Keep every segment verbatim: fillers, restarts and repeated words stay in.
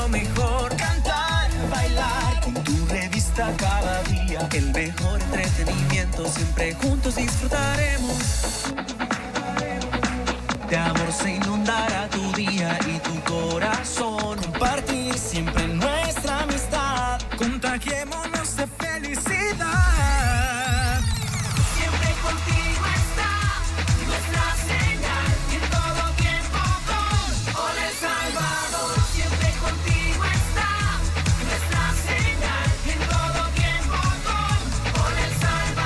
lo mejor. Cantar, bailar con tu revista cada día. El mejor entretenimiento siempre juntos disfrutaremos. De amor se inundará tu día y tu corazón. Compartir siempre nuestra amistad. Contagiémonos de felicidad. Siempre contigo está nuestra señal. Y en todo tiempo con Hola El Salvador. Siempre contigo está nuestra señal. Y en todo tiempo con Hola El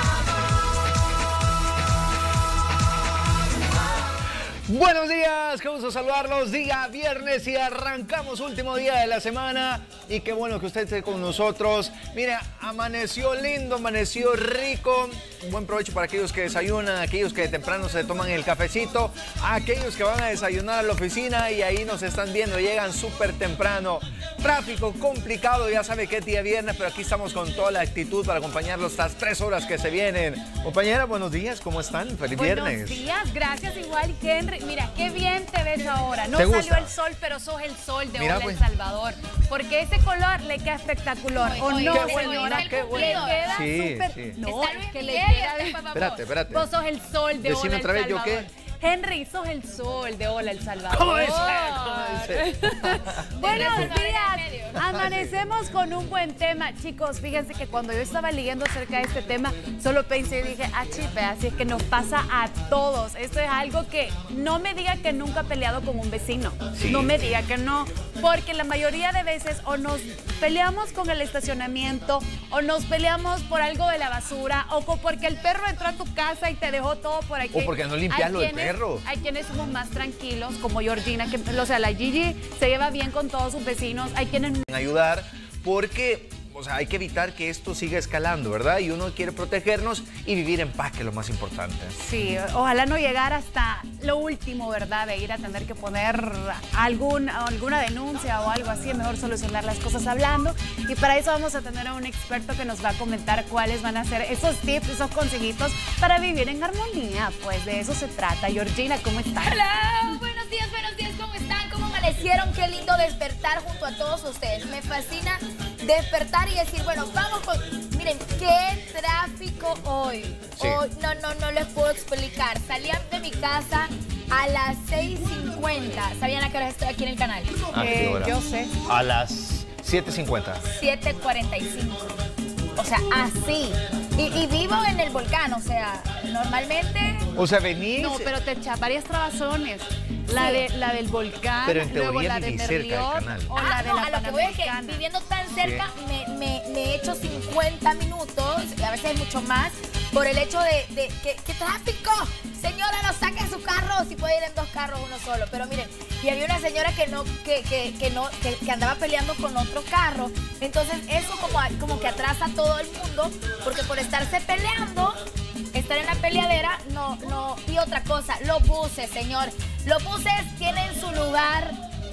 Salvador. Buenos días, qué gusto saludarlos, día viernes y arrancamos último día de la semana y qué bueno que usted esté con nosotros. Mira, amaneció lindo, amaneció rico, buen provecho para aquellos que desayunan, aquellos que de temprano se toman el cafecito, aquellos que van a desayunar a la oficina y ahí nos están viendo, llegan súper temprano. Tráfico complicado, ya sabe que es día viernes, pero aquí estamos con toda la actitud para acompañarlos estas tres horas que se vienen. Compañera, buenos días, ¿cómo están? Feliz buenos viernes. Buenos días, gracias igual, Henry. Mira, qué bien te ves ahora. No salió gusta? el sol, pero sos el sol de Mira, Hola pues. El Salvador. Porque ese color le queda espectacular. ¿O Qué no, bueno, señora? qué bueno. Le queda Sí, súper... sí. No, Está Luis que le Miguel, queda... este, por favor. Espérate, espérate. Vos sos el sol de Decime Hola El otra vez, ¿yo Salvador. qué? Henry, sos el sol de Hola El Salvador. ¿Cómo dice? ¿Cómo dice? Buenos Del resto días. en medio. Amanecemos con un buen tema. Chicos, fíjense que cuando yo estaba leyendo acerca de este tema, solo pensé y dije, ah, chipe, así es que nos pasa a todos. Esto es algo que no me diga que nunca he peleado con un vecino. Sí. No me diga que no. Porque la mayoría de veces o nos peleamos con el estacionamiento, o nos peleamos por algo de la basura, o co- porque el perro entró a tu casa y te dejó todo por aquí. O porque no limpias Hay lo del quienes- perro. Hay quienes somos más tranquilos, como Georgina, que, o sea, la Gigi se lleva bien con todos sus vecinos. Hay quienes ayudar porque, o sea, hay que evitar que esto siga escalando, ¿verdad? Y uno quiere protegernos y vivir en paz, que es lo más importante. sí, ojalá no llegar hasta lo último, ¿verdad? De ir a tener que poner algún, alguna denuncia o algo así, mejor solucionar las cosas hablando. Y para eso vamos a tener a un experto que nos va a comentar cuáles van a ser esos tips, esos consejitos para vivir en armonía. Pues de eso se trata. Georgina, ¿cómo estás? Hola, buenos días, buenos días, ¿cómo están? ¿Cómo amanecieron? Qué lindo despertar junto a todos ustedes. Me fascina despertar y decir, bueno, vamos con... Miren, qué tráfico hoy. Sí. Hoy, no, no, no les puedo explicar. Salían de mi casa a las seis cincuenta. ¿Sabían a qué hora estoy aquí en el canal? Ah, Eh, qué hora. yo sé. A las siete cincuenta. siete cuarenta y cinco. O sea, así. Y, y vivo en el volcán, o sea, normalmente... O sea, venís... No, pero te echas varias trabazones. La, Sí. de, la del volcán, Pero en luego teoría la de vivís cerca del Merliot canal. o Ah, la de no, la a lo que voy es que Panamericana. viviendo tan cerca me, me, me he hecho cincuenta minutos, y a veces mucho más, por el hecho de, de que, ¿qué tráfico? Señora, no saque su carro, si puede ir en dos carros uno solo. Pero miren, y había una señora que no, que, que, que no, que, que andaba peleando con otro carro. Entonces eso como, como que atrasa a todo el mundo, porque por estarse peleando, estar en la peleadera, no, no. Y otra cosa, los buses, señor. Los buses tienen su lugar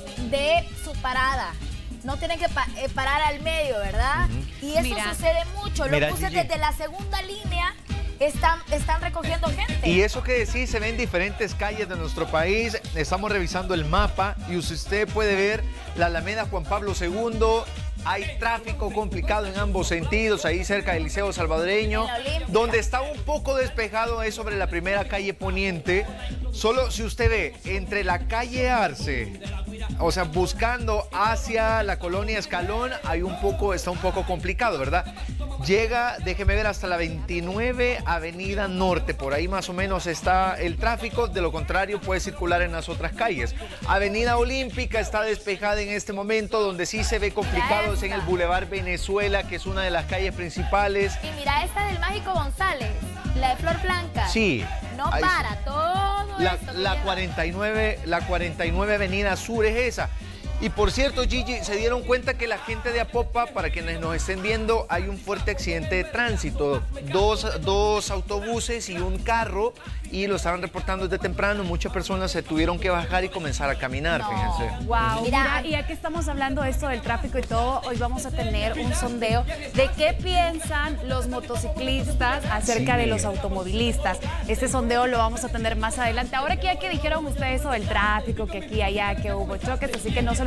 de su parada. No tienen que pa eh, parar al medio, ¿verdad? Uh-huh. Y eso Mira, sucede mucho. Los mira, buses Gigi, desde la segunda línea están, están recogiendo gente. Y eso que decís se ve en diferentes calles de nuestro país. Estamos revisando el mapa y usted puede ver la Alameda Juan Pablo segundo. Hay tráfico complicado en ambos sentidos, ahí cerca del Liceo Salvadoreño. Donde está un poco despejado es sobre la primera calle Poniente. Solo si usted ve entre la calle Arce, o sea, buscando hacia la colonia Escalón, hay un poco, está un poco complicado, ¿verdad? Llega, déjeme ver, hasta la veintinueve Avenida Norte, por ahí más o menos está el tráfico, de lo contrario puede circular en las otras calles. Avenida Olímpica está despejada en este momento, donde sí se ve complicado es en el Boulevard Venezuela, que es una de las calles principales. Y mira, esta del Mágico González, la de Flor Blanca. Sí. No ahí- para, todo La, esto que la, lleva. cuarenta y nueve, la cuarenta y nueve Avenida Sur es esa. Y por cierto, Gigi, se dieron cuenta que la gente de Apopa, para quienes nos estén viendo, hay un fuerte accidente de tránsito. Dos, dos autobuses y un carro, y lo estaban reportando desde temprano. Muchas personas se tuvieron que bajar y comenzar a caminar, No. fíjense. Wow, Mira, mira, y ya que estamos hablando de esto del tráfico y todo, hoy vamos a tener un sondeo de qué piensan los motociclistas acerca Sí. de los automovilistas. Este sondeo lo vamos a tener más adelante. Ahora que ya que dijeron ustedes eso del tráfico, que aquí, allá, que hubo choques, así que no se lo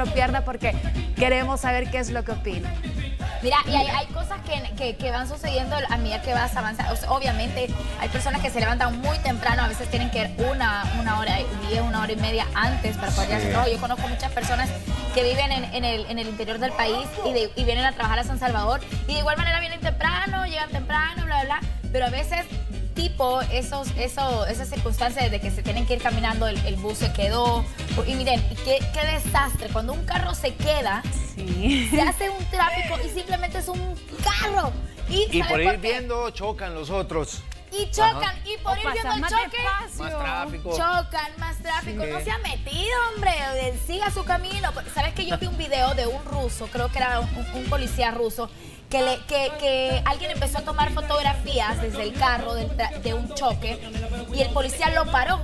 lo pierda porque queremos saber qué es lo que opina. Mira, y hay, hay cosas que, que, que van sucediendo a medida que vas avanzando. O sea, obviamente, hay personas que se levantan muy temprano, a veces tienen que ir una, una hora y diez, una hora y media antes para poder hacer trabajo. Yo conozco muchas personas que viven en, en, el, en el interior del país y, de, y vienen a trabajar a San Salvador y de igual manera vienen temprano, llegan temprano, bla, bla, bla, pero a veces tipo esos, eso, esas circunstancias de que se tienen que ir caminando, el, el bus se quedó. Y miren, qué, qué desastre. Cuando un carro se queda, sí. se hace un tráfico y simplemente es un carro. Y, y por ir por viendo, chocan los otros. Y chocan, Ajá. y por o ir viendo el choque, más tráfico. chocan, más tráfico. Sí. No se ha metido, hombre, siga su camino. ¿Sabes que yo vi un video de un ruso, creo que era un, un policía ruso, que, le, que, que alguien empezó a tomar fotografías desde el carro del de un choque y el policía lo paró?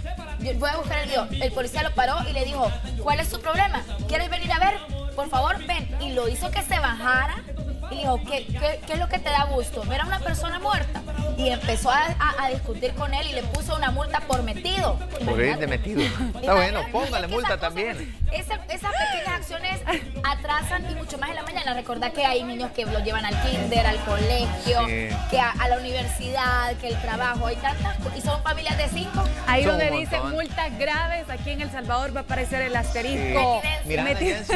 Yo voy a buscar el video. El policía lo paró y le dijo, ¿cuál es su problema? ¿Quieres venir a ver? Por favor, ven. Y lo hizo que se bajara y dijo, ¿qué, qué, qué es lo que te da gusto? Ver a una persona muerta. Y empezó a, a, a discutir con él y le puso una multa por metido. Por ir de metido. Está bueno, póngale multa también. Esa, esas pequeñas acciones atrasan y mucho más en la mañana. Recordá que hay niños que lo llevan al kinder, al colegio, sí. que a, a la universidad, que el trabajo. Hay tantas, y son familias de cinco. Ahí donde dice multas graves, aquí en El Salvador va a aparecer el asterisco. Sí. Mira,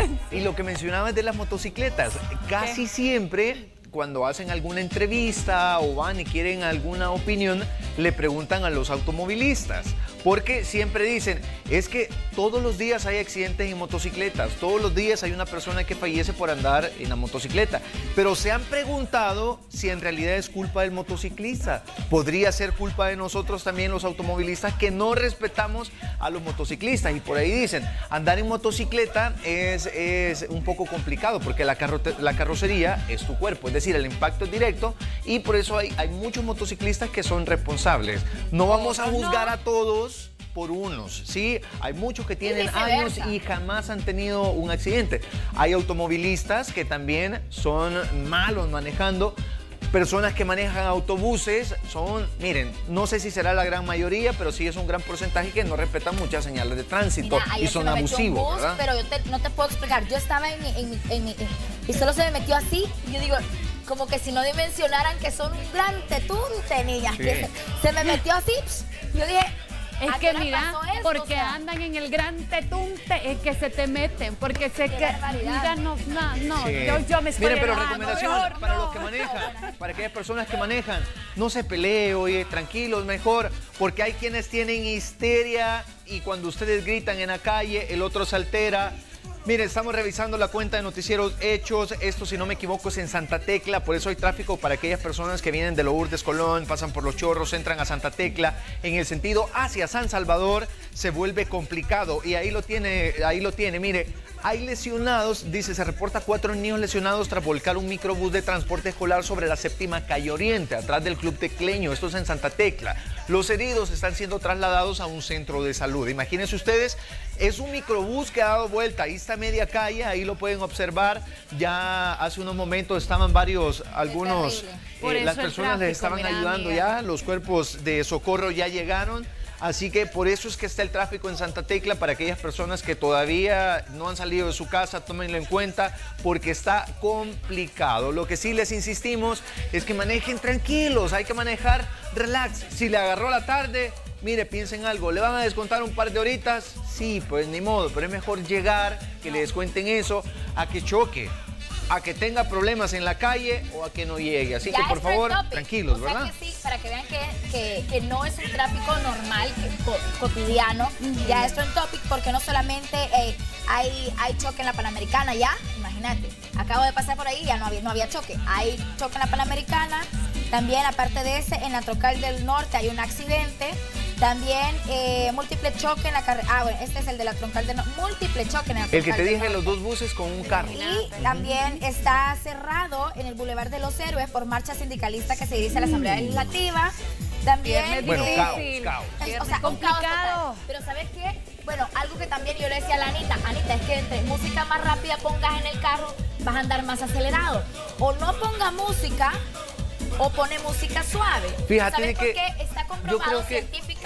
y lo que mencionabas de las motocicletas, casi ¿Qué? siempre cuando hacen alguna entrevista o van y quieren alguna opinión, le preguntan a los automovilistas, porque siempre dicen, es que todos los días hay accidentes en motocicletas, todos los días hay una persona que fallece por andar en la motocicleta, pero se han preguntado si en realidad es culpa del motociclista. Podría ser culpa de nosotros también los automovilistas que no respetamos a los motociclistas, y por ahí dicen, andar en motocicleta es, es un poco complicado porque la, carro la carrocería es tu cuerpo, es decir, el impacto es directo, y por eso hay, hay muchos motociclistas que son responsables. No vamos a juzgar a todos por unos, ¿sí? Hay muchos que tienen años y jamás han tenido un accidente. Hay automovilistas que también son malos manejando. Personas que manejan autobuses son, miren, no sé si será la gran mayoría, pero sí es un gran porcentaje que no respetan muchas señales de tránsito. Mira, y son abusivos, bus, ¿verdad? Pero yo te, no te puedo explicar. Yo estaba en mi, en mi, en mi, y solo se me metió así, y yo digo, como que si no dimensionaran que son un gran tetunte, niñas. Sí. Que se, se me metió así, yo dije... Es que mira, porque o sea, andan en el gran tetunte, es que se te meten, porque se que mira, no, no, no sí. yo, yo me estoy Miren, pero dejando, recomendación mejor, para no. los que manejan, para aquellas personas que manejan, no se peleen, oye, tranquilos, mejor, porque hay quienes tienen histeria y cuando ustedes gritan en la calle, el otro se altera. Mire, estamos revisando la cuenta de Noticieros Hechos. Esto, si no me equivoco, es en Santa Tecla. Por eso hay tráfico para aquellas personas que vienen de Lourdes, Colón, pasan por Los Chorros, entran a Santa Tecla. En el sentido hacia San Salvador se vuelve complicado. Y ahí lo tiene, ahí lo tiene. Mire, hay lesionados. Dice, se reporta cuatro niños lesionados tras volcar un microbús de transporte escolar sobre la séptima calle Oriente, atrás del Club Tecleño. Esto es en Santa Tecla. Los heridos están siendo trasladados a un centro de salud. Imagínense ustedes, es un microbús que ha dado vuelta. Ahí está media calle, ahí lo pueden observar. Ya hace unos momentos estaban varios, algunos, eh, las personas les estaban ayudando ya, los cuerpos de socorro ya llegaron. Así que por eso es que está el tráfico en Santa Tecla. Para aquellas personas que todavía no han salido de su casa, tómenlo en cuenta porque está complicado. Lo que sí les insistimos es que manejen tranquilos, hay que manejar relax. Si le agarró la tarde, mire, piensen algo, ¿le van a descontar un par de horitas? Sí, pues ni modo, pero es mejor llegar, que le descuenten eso, a que choque, a que tenga problemas en la calle o a que no llegue. Así ya que, por favor, tranquilos, o sea, ¿verdad? Que sí, para que vean que, que, que no es un tráfico normal, que, co, cotidiano. Uh-huh. Ya es trend topic porque no solamente eh, hay, hay choque en la Panamericana, ya, imagínate. Acabo de pasar por ahí y ya no había, no había choque. Hay choque en la Panamericana. También, aparte de ese, en la Troncal del Norte hay un accidente. También eh, múltiple choque en la carretera. Ah, bueno, este es el de la Troncal del Norte. Múltiple choque en la Troncal del Norte. El que te dije, los dos buses con un carro. Y también está cerrado en el Boulevard de los Héroes por marcha sindicalista que se dirige a la Asamblea Legislativa. También... Bueno, eh, caos, caos. O sea, complicado. Pero ¿sabes qué? Bueno, algo que también yo le decía a la Anita, Anita, es que entre música más rápida pongas en el carro, vas a andar más acelerado. O no ponga música... o pone música suave. Fíjate ¿Sabes que por qué? Está comprobado yo creo que científicamente.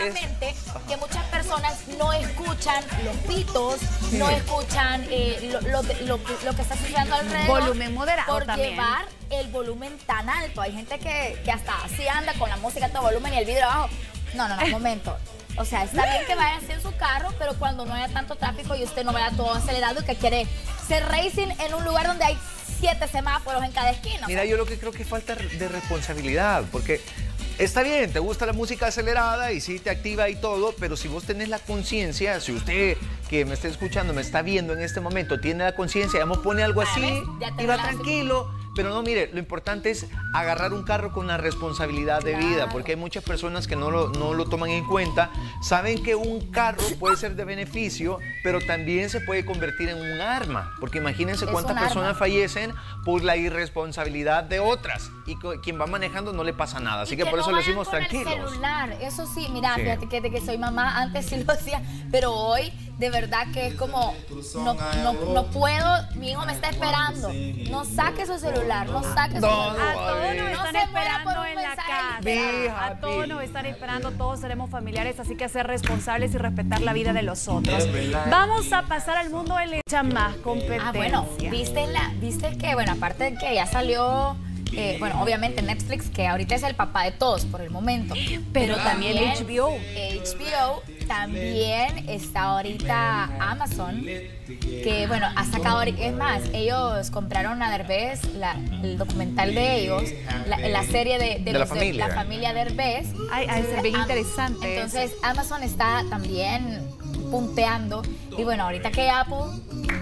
lógicamente que muchas personas no escuchan los pitos, sí. no escuchan eh, lo, lo, lo, lo que está sucediendo alrededor. Volumen moderado por también. llevar el volumen tan alto. Hay gente que, que hasta así anda con la música a todo volumen y el vidrio abajo. No, no, no, un momento. O sea, está bien que vaya así en su carro, pero cuando no haya tanto tráfico y usted no vaya todo acelerado y que quiere ser racing en un lugar donde hay siete semáforos en cada esquina. Mira, yo lo que creo que falta de responsabilidad, porque está bien, te gusta la música acelerada y sí te activa y todo, pero si vos tenés la conciencia, si usted que me está escuchando, me está viendo en este momento, tiene la conciencia, digamos, pone algo así y va tranquilo. Pero no, mire, lo importante es agarrar un carro con la responsabilidad de vida, porque hay muchas personas que no lo, no lo toman en cuenta. Saben que un carro puede ser de beneficio, pero también se puede convertir en un arma, porque imagínense cuántas personas fallecen por la irresponsabilidad de otras, y quien va manejando no le pasa nada, así que, que por eso no le decimos con tranquilos. El celular, eso sí, mira, sí. fíjate que, de que soy mamá, antes sí lo hacía, pero hoy de verdad que es como, no, no, no puedo, mi hijo me está esperando, no saque su celular, no saque su no, celular. A todos nos están esperando en la casa, Fija, a todos nos están esperando, todos seremos familiares, así que ser responsables y respetar la vida de los otros. Vamos a pasar al mundo de leche más competencia. Ah, bueno, viste, la, viste que, bueno, aparte de que ya salió... Eh, bueno, obviamente Netflix, que ahorita es el papá de todos por el momento. Pero, pero también, también H B O. H B O, también está ahorita Amazon, que bueno, ha sacado, es más, ellos compraron a Derbez, la, el documental de ellos, la, la serie de, de, de los, la familia. De, la familia Derbez. Ay, ay, es bien interesante. Entonces Amazon está también punteando, y bueno, ahorita que Apple...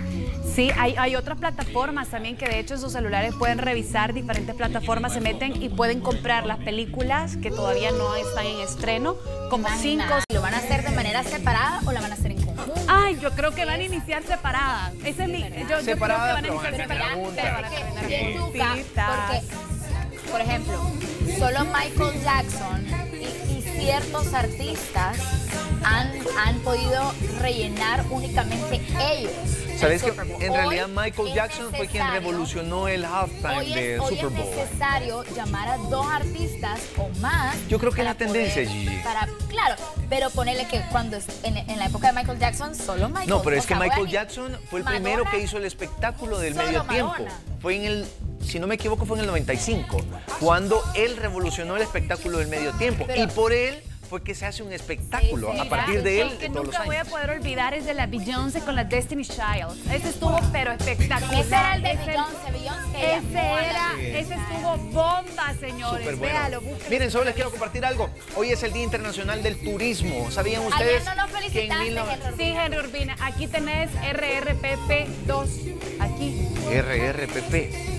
Sí, hay, hay otras plataformas también que de hecho en sus celulares pueden revisar diferentes plataformas, se meten y pueden comprar las películas que todavía no están en estreno, como cinco. ¿Lo van a hacer de manera separada o la van a hacer en conjunto? Ay, yo creo que van a iniciar separadas. Ese es mi, yo, yo creo que van a iniciar separadas. Porque, por ejemplo, solo Michael Jackson y, y ciertos artistas han, han podido rellenar únicamente ellos. ¿Sabes que en realidad Michael Jackson fue quien revolucionó el halftime de Super Bowl? Hoy es necesario llamar a dos artistas o más. Yo creo que es la poder, tendencia, Gigi. Para, claro, pero ponerle que cuando en, en la época de Michael Jackson solo Michael. No, pero es que sea, Michael Jackson fue el Madonna, primero que hizo el espectáculo del medio tiempo. Madonna. Fue en el, si no me equivoco, fue en el noventa y cinco, cuando él revolucionó el espectáculo del medio tiempo. Pero, y por él fue que se hace un espectáculo, sí, sí, a partir de él, el que todos nunca los voy a poder olvidar es de la Beyoncé con la Destiny Child. Ese estuvo pero espectacular. Ese era el de Beyoncé, Beyoncé. Ese era, sí. ese estuvo bomba, señores. Súper bueno. Véalo, búsquenlo. Miren, solo les quiero compartir algo. Hoy es el Día Internacional del Turismo. ¿Sabían ustedes? Ayer no nos felicitaste, que en Henry Urbina. Sí, Henry Urbina. Aquí tenés R R P P dos. Aquí. R R P P.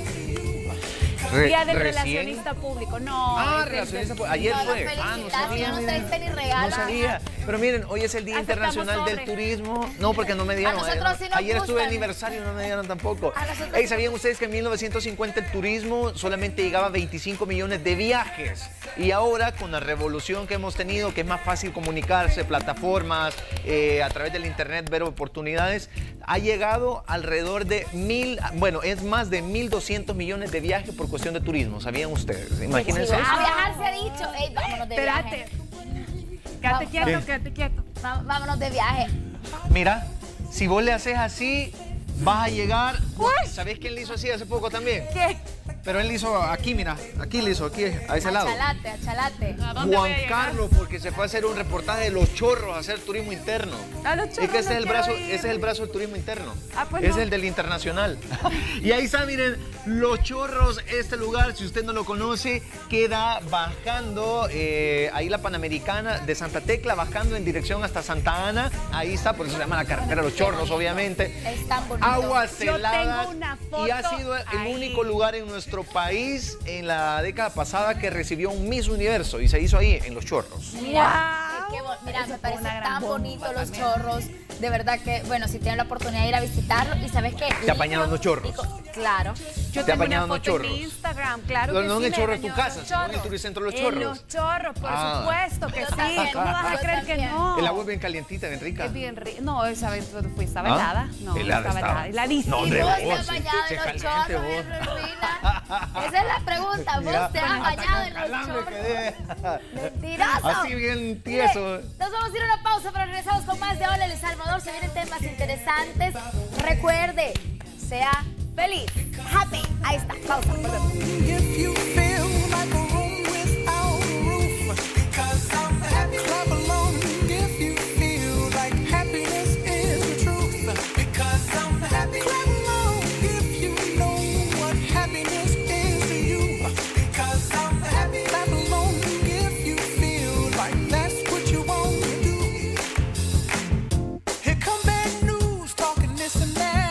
Re, Día del recién... relacionista público, no. Ah, relacionista público. Ayer no, fue. No, ah, no sabía. No te ni regalo. No sabía. Pero miren, hoy es el Día Aceptamos Internacional sobre. del Turismo. No, porque no me dieron. A nosotros sí nos Ayer estuve gustan. aniversario, no me dieron tampoco. A Hey, ¿sabían ustedes que en mil novecientos cincuenta el turismo solamente llegaba a veinticinco millones de viajes? Y ahora, con la revolución que hemos tenido, que es más fácil comunicarse, plataformas, eh, a través del internet, ver oportunidades, ha llegado alrededor de mil, bueno, es más de mil doscientos millones de viajes por cuestión de turismo. ¿Sabían ustedes? Imagínense eso. A viajar se ha dicho. Ey, vámonos de Espérate. viaje. Quédate quieto, ¿Qué? quédate quieto. Vámonos de viaje. Mira, si vos le haces así, vas a llegar... ¿Sabés quién le hizo así hace poco también? ¿Qué? Pero él hizo aquí, mira, aquí le hizo, aquí, a ese lado. Achalate, achalate. ¿A dónde voy a Juan llegar? Carlos, porque se fue a hacer un reportaje de Los Chorros, a hacer turismo interno. A Los Chorros Es que ese, no es el quiero brazo, ir. ese es el brazo del turismo interno. Ah, pues es no. el del internacional. Y ahí está, miren, Los Chorros, este lugar, si usted no lo conoce, queda bajando, eh, ahí la Panamericana de Santa Tecla, bajando en dirección hasta Santa Ana. Ahí está, por eso se llama la carretera Los Chorros, obviamente. Es tan bonito. Aguas Yo heladas. tengo una foto Y ha sido el ahí. único lugar en nuestro país en la década pasada que recibió un Miss Universo y se hizo ahí, en Los Chorros. Mira, Wow. qué bo- mira Eso me fue parece una gran tan bomba bonito los también. chorros. De verdad que, bueno, si tienen la oportunidad de ir a visitarlo, y ¿sabes qué? ¿Te apañaron los chorros? Claro. Yo ¿Te tengo una apañaron los foto en mi chorros? Instagram, claro No, que no sí. en el me chorro de tu bañaron casa, los sino en el chorros. Turicentro Los En Chorros. Los Chorros, por Ah. supuesto que Yo sí. también, ¿Cómo vas a yo creer que también. no? El agua es bien calientita, bien rica. Es bien rico. No, esa vez tú fuiste, estaba ¿Ah? helada. No, Helada estaba estaba. helada. Heladísima. No, Y hombre, vos vos, te has bañado se en los caliente chorros, vos. Henry Urbina. Ana? Esa es la pregunta. Mira, ¿Vos te has bañado en los calambre chorros? quedé. Mentiroso. Así bien tieso. Mire, nos vamos a ir a una pausa, pero regresamos con más de Hola El Salvador. Se vienen temas interesantes. Recuerde, sea feliz. Happy. Ahí está. Pausa. Volvemos. If you feel like a room without a roof, because I'm happy. Clap along if you feel like happiness is the truth, because I'm happy. Clap along if you know what happiness is to you, because I'm happy. Clap along if you feel like that's what you want to do. Here come bad news, talking this and that.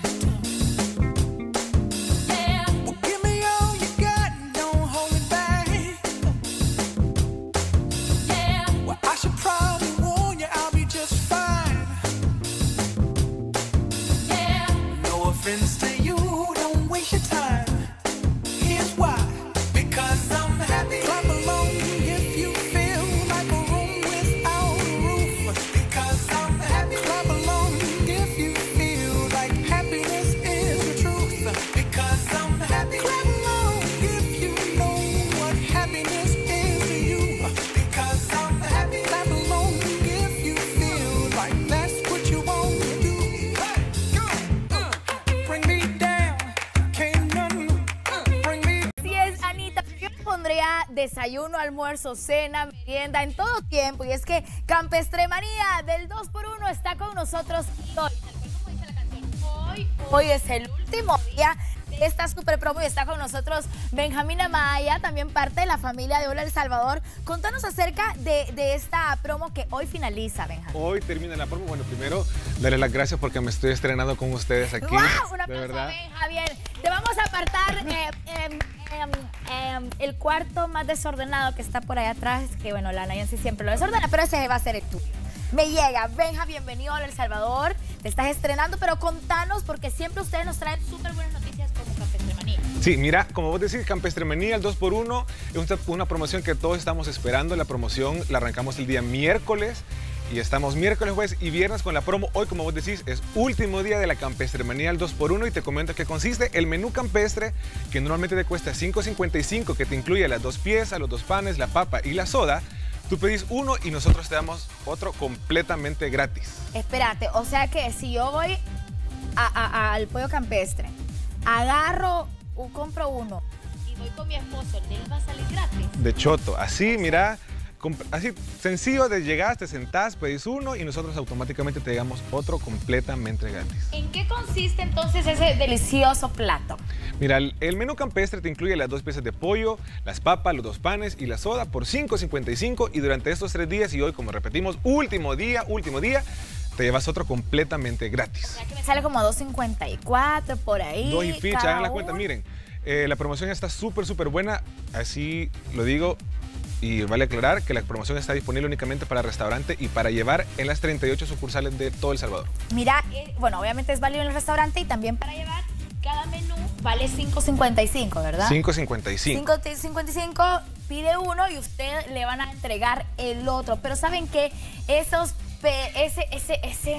Friends to you, don't waste your time. Here's why. Because I'm happy. Clap along if you feel like a room without a roof. Because I'm happy. Clap along if you feel like happiness is the truth. Because I'm happy. Clap along if you know what happiness is to you. Because I'm happy. Clap along if you feel like that's what you want to do. Hey, go. Bring me down, can't none, bring me. Así es, Anita. Yo le pondría desayuno, almuerzo, cena, merienda en todo tiempo. Y es que Campestremanía del dos por uno está con nosotros hoy. ¿Cómo dice la canción? Hoy, hoy es el último día de esta super promo y está con nosotros Benjamín Amaya, también parte de la familia de Hola El Salvador. Contanos acerca de, de esta promo que hoy finaliza, Benjamín. Hoy termina la promo. Bueno, primero, darle las gracias porque me estoy estrenando con ustedes aquí. ¡Wow! Un de aplauso, verdad. Benja, bien. Te vamos a apartar eh, eh, eh, eh, el cuarto más desordenado que está por ahí atrás, que bueno, la Nayansi siempre lo desordena, pero ese va a ser el tuyo. Me llega. Benja, bienvenido a El Salvador. Te estás estrenando, pero contanos, porque siempre ustedes nos traen súper buenas noticias como Campestremanía. Sí, mira, como vos decís, Campestremanía, el dos por uno, es una, una promoción que todos estamos esperando. La promoción la arrancamos el día miércoles y estamos miércoles, jueves y viernes con la promo. Hoy, como vos decís, es último día de la Campestremanía, el dos por uno, y te comento que consiste el menú campestre, que normalmente te cuesta cinco cincuenta y cinco, que te incluye las dos piezas, los dos panes, la papa y la soda. Tú pedís uno y nosotros te damos otro completamente gratis. Espérate, o sea que si yo voy a, a, a, al pollo campestre, agarro, uh, compro uno y voy con mi esposo, ¿él va a salir gratis? De choto, así, mira, así sencillo, de llegar, te sentás, pedís uno y nosotros automáticamente te damos otro completamente gratis. ¿En qué consiste entonces ese delicioso plato? Mira, el, el menú campestre te incluye las dos piezas de pollo, las papas, los dos panes y la soda por cinco cincuenta y cinco, y durante estos tres días, y hoy, como repetimos, último día, último día, te llevas otro completamente gratis. O sea que me sale como dos cincuenta y cuatro por ahí. Dos y ficha, cada hagan la cuenta, uno. miren, eh, la promoción está súper, súper buena, así lo digo. Y vale aclarar que la promoción está disponible únicamente para restaurante y para llevar en las treinta y ocho sucursales de todo El Salvador. Mira, eh, bueno, obviamente es válido en el restaurante y también para llevar. Cada menú vale cinco cincuenta y cinco, ¿verdad? cinco cincuenta y cinco. cinco cincuenta y cinco, pide uno y usted le van a entregar el otro. Pero ¿saben qué? Esos, pe- ese, ese, ese...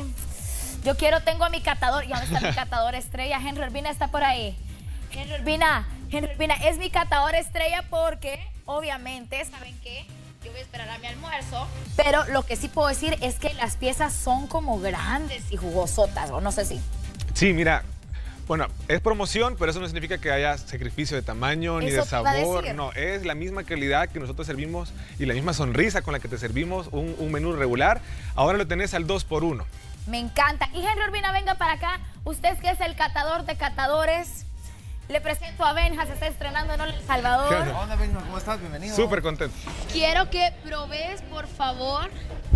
Yo quiero, tengo a mi catador, y dónde está mi catador estrella. Henry Urbina está por ahí. Henry Urbina, Henry Urbina es mi catador estrella porque, obviamente, ¿saben qué? Yo voy a esperar a mi almuerzo. Pero lo que sí puedo decir es que las piezas son como grandes y jugosotas, o no sé si. Sí, mira, bueno, es promoción, pero eso no significa que haya sacrificio de tamaño ni Eso de te iba a sabor. decir. No, es la misma calidad que nosotros servimos y la misma sonrisa con la que te servimos un, un menú regular. Ahora lo tenés al dos por uno. Me encanta. Y Henry Urbina, venga para acá. Usted que es el catador de catadores. Le presento a Benja, se está estrenando en El Salvador. ¿Qué onda? Hola, Benja, ¿cómo estás? Bienvenido. Súper contento. Quiero que probes, por favor,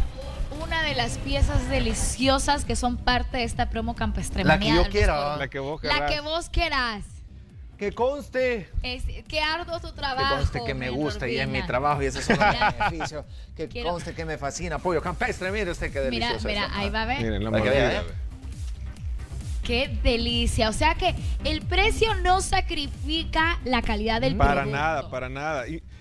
una de las piezas deliciosas que son parte de esta promo Campestremanía. La que yo del quiera. dos por uno. La que vos La querrás. que vos querás. Que conste. Es, que arduo tu Que trabajo. conste que me Henry gusta y es mi Urbina. trabajo y ese es un beneficio. Que Quiero- conste que me fascina. Pollo campestre, mire usted qué Mira, delicioso mira, es. ahí va a ver. Miren, la Para que mordida, vea, ¿eh? ve. Qué delicia. O sea que el precio no sacrifica la calidad del Para producto. nada, para nada. Y,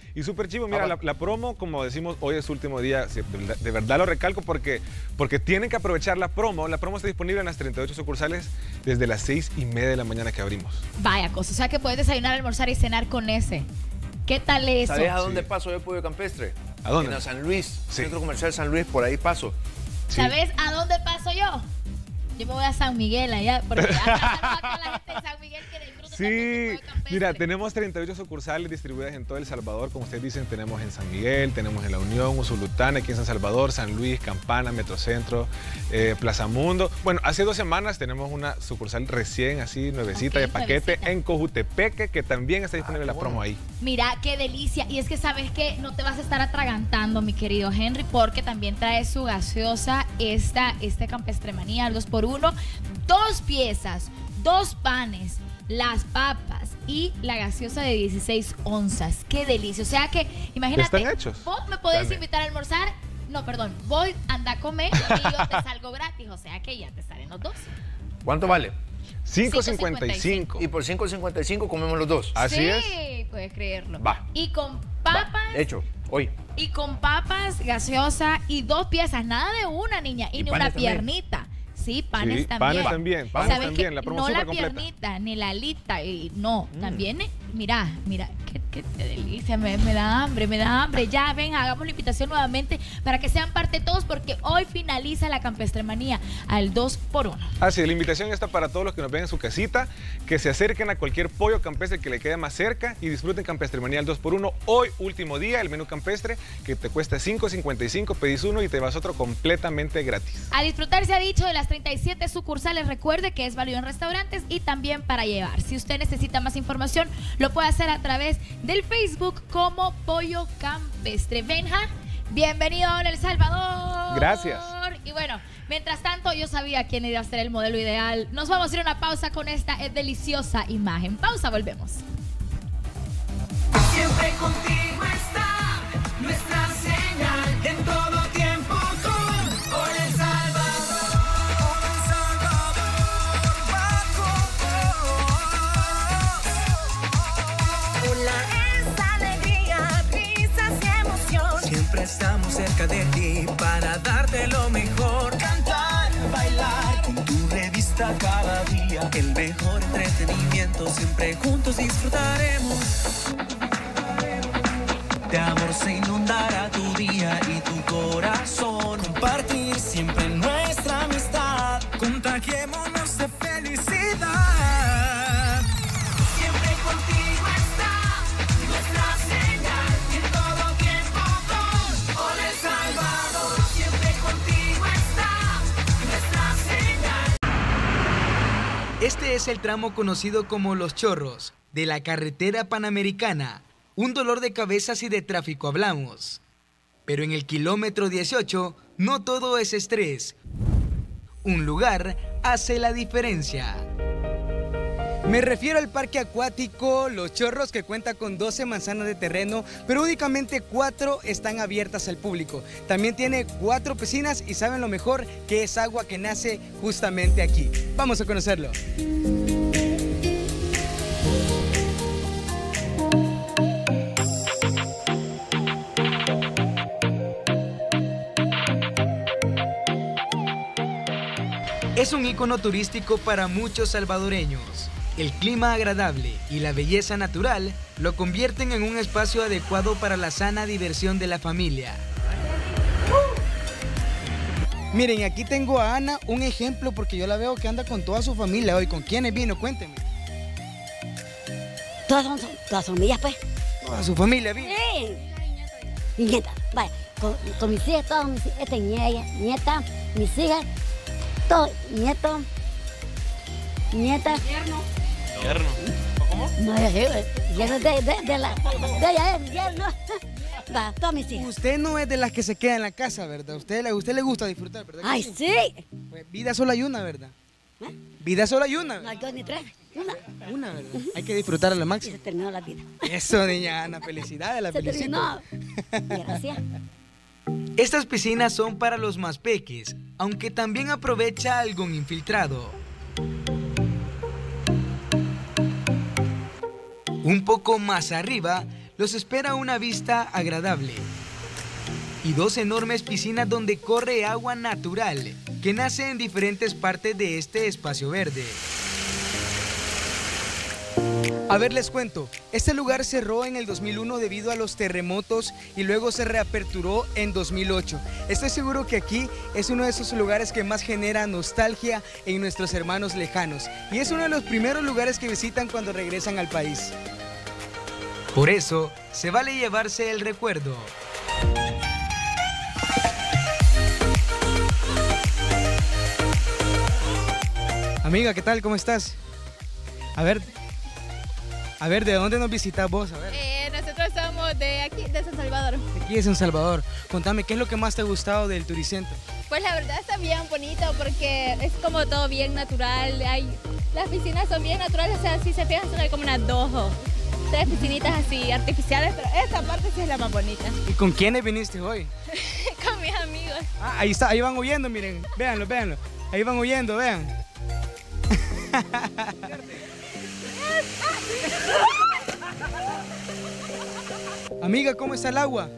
Y súper chivo, mira, la, la promo, como decimos, hoy es su último día, de, de verdad lo recalco porque, porque tienen que aprovechar la promo. La promo está disponible en las treinta y ocho sucursales desde las seis y media de la mañana que abrimos. Vaya cosa, o sea que puedes desayunar, almorzar y cenar con ese. ¿Qué tal eso? ¿Sabes a dónde Sí. paso yo, Pollo Campestre? ¿A dónde? En la San Luis, Sí. Centro Comercial San Luis, por ahí paso. Sí. ¿Sabes a dónde paso yo? Yo me voy a San Miguel allá, porque acá la gente de San Miguel que disfruta Sí, tanto tipo de campestre. mira, tenemos treinta y ocho sucursales distribuidas en todo El Salvador. Como ustedes dicen, tenemos en San Miguel, tenemos en La Unión, Usulután, aquí en San Salvador, San Luis, Campana, Metrocentro, eh, Plaza Mundo. Bueno, hace dos semanas tenemos una sucursal recién así, nuevecita Ok, de paquete nuevecita. en Cojutepeque, que también está disponible Ah, la promo ahí. Mira, qué delicia. Y es que sabes que no te vas a estar atragantando, mi querido Henry, porque también trae su gaseosa, esta, este Campestremanía, al dos por uno. Dos piezas, dos panes, las papas y la gaseosa de dieciséis onzas. Qué delicia. O sea que, imagínate, ¿Están hechos? vos me podés Dame. invitar a almorzar. No, perdón, vos anda a comer y yo te salgo gratis. O sea que ya te salen los dos. ¿Cuánto vale? cinco cincuenta y cinco. Y por cinco cincuenta y cinco comemos los dos. Así sí, es. puedes creerlo. Va. Y con Va, papas. hecho, hoy. Y con papas, gaseosa y dos piezas, nada de una, niña, y, Y ni panes una también. piernita. Sí, panes Sí, también. panes también, panes ¿Sabes también, qué? la promo no la súper completa. piernita, ni la alita, y no, también, eh, mira, mira, qué, qué- qué delicia, me, me da hambre, me da hambre. Ya, ven, hagamos la invitación nuevamente para que sean parte todos, porque hoy finaliza la Campestremanía al dos por uno. Así, la invitación está para todos los que nos ven en su casita, que se acerquen a cualquier pollo campestre que le quede más cerca y disfruten Campestremanía al dos por uno. Hoy, último día, el menú campestre, que te cuesta cinco cincuenta y cinco, pedís uno y te vas otro completamente gratis. A disfrutar, se ha dicho, de las treinta y siete sucursales. Recuerde que es válido en restaurantes y también para llevar. Si usted necesita más información, lo puede hacer a través del Facebook como Pollo Campestre. Benja, bienvenido a El Salvador. Gracias. Y bueno, mientras tanto, yo sabía quién iba a ser el modelo ideal. Nos vamos a ir a una pausa con esta eh, deliciosa imagen. Pausa, volvemos. Siempre contigo está nuestra señal en todo tiempo con Por El Salvador. Por El Salvador, bajo. Hola, esa alegría, risas y emoción. Siempre estamos cerca de ti para darte lo mejor. Cantar, bailar con tu revista cada día. El mejor entretenimiento, siempre juntos disfrutaremos. De amor se inundará tu día y tu corazón. Compartir siempre nuestra amistad. Contagiémonos de felicidad. Siempre contigo está nuestra señal. En todo tiempo con Por El Salvador. Siempre contigo está nuestra señal. Este es el tramo conocido como Los Chorros, de la carretera panamericana. Un dolor de cabezas y de tráfico hablamos. Pero en el kilómetro dieciocho no todo es estrés. Un lugar hace la diferencia. Me refiero al parque acuático Los Chorros, que cuenta con doce manzanas de terreno, pero únicamente cuatro están abiertas al público. También tiene cuatro piscinas y saben lo mejor, que es agua que nace justamente aquí. Vamos a conocerlo. Es un icono turístico para muchos salvadoreños. El clima agradable y la belleza natural lo convierten en un espacio adecuado para la sana diversión de la familia. Miren, aquí tengo a Ana, un ejemplo, porque yo la veo que anda con toda su familia hoy. ¿Con quiénes vino? Cuénteme. Todas son, todas son mías, pues. Toda su familia vino. Sí. Y nieta, vaya, con, con mis hijas, todas mis hijas, esta es nieta, nieta, mis hijas, todo, nieto, nieta. Yerno. No, eh, yerno de, de, de la, de ella es yerno. Va, todas mis hijas. Usted no es de las que se queda en la casa, ¿verdad? Usted, a usted le gusta disfrutar, ¿verdad? Ay, sí. Pues vida solo hay una, ¿verdad? ¿Eh? Vida solo hay una. No hay dos ni tres, una. Una, ¿verdad? Hay que disfrutar a la Y máxima. se terminó la vida. Eso, niña Ana, felicidades, la Se felicito. terminó. Gracias. Estas piscinas son para los más peques, aunque también aprovecha algún infiltrado. Un poco más arriba, los espera una vista agradable y dos enormes piscinas donde corre agua natural que nace en diferentes partes de este espacio verde. A ver, les cuento, este lugar cerró en el dos mil uno debido a los terremotos y luego se reaperturó en dos mil ocho. Estoy seguro que aquí es uno de esos lugares que más genera nostalgia en nuestros hermanos lejanos y es uno de los primeros lugares que visitan cuando regresan al país. Por eso, se vale llevarse el recuerdo. Amiga, ¿qué tal? ¿Cómo estás? A ver... A ver, ¿de dónde nos visitas vos? A ver. Eh, nosotros somos de aquí, de San Salvador. De aquí de San Salvador. Contame, ¿qué es lo que más te ha gustado del Turicentro? Pues la verdad está bien bonito porque es como todo bien natural. Hay, las piscinas son bien naturales, o sea, si se fijan son como unas dos o tres piscinitas así artificiales, pero esta parte sí es la más bonita. ¿Y con quiénes viniste hoy? Con mis amigos. Ah, ahí está, ahí van huyendo, miren, véanlo, véanlo. Ahí van huyendo, vean. Amiga, ¿cómo está el agua?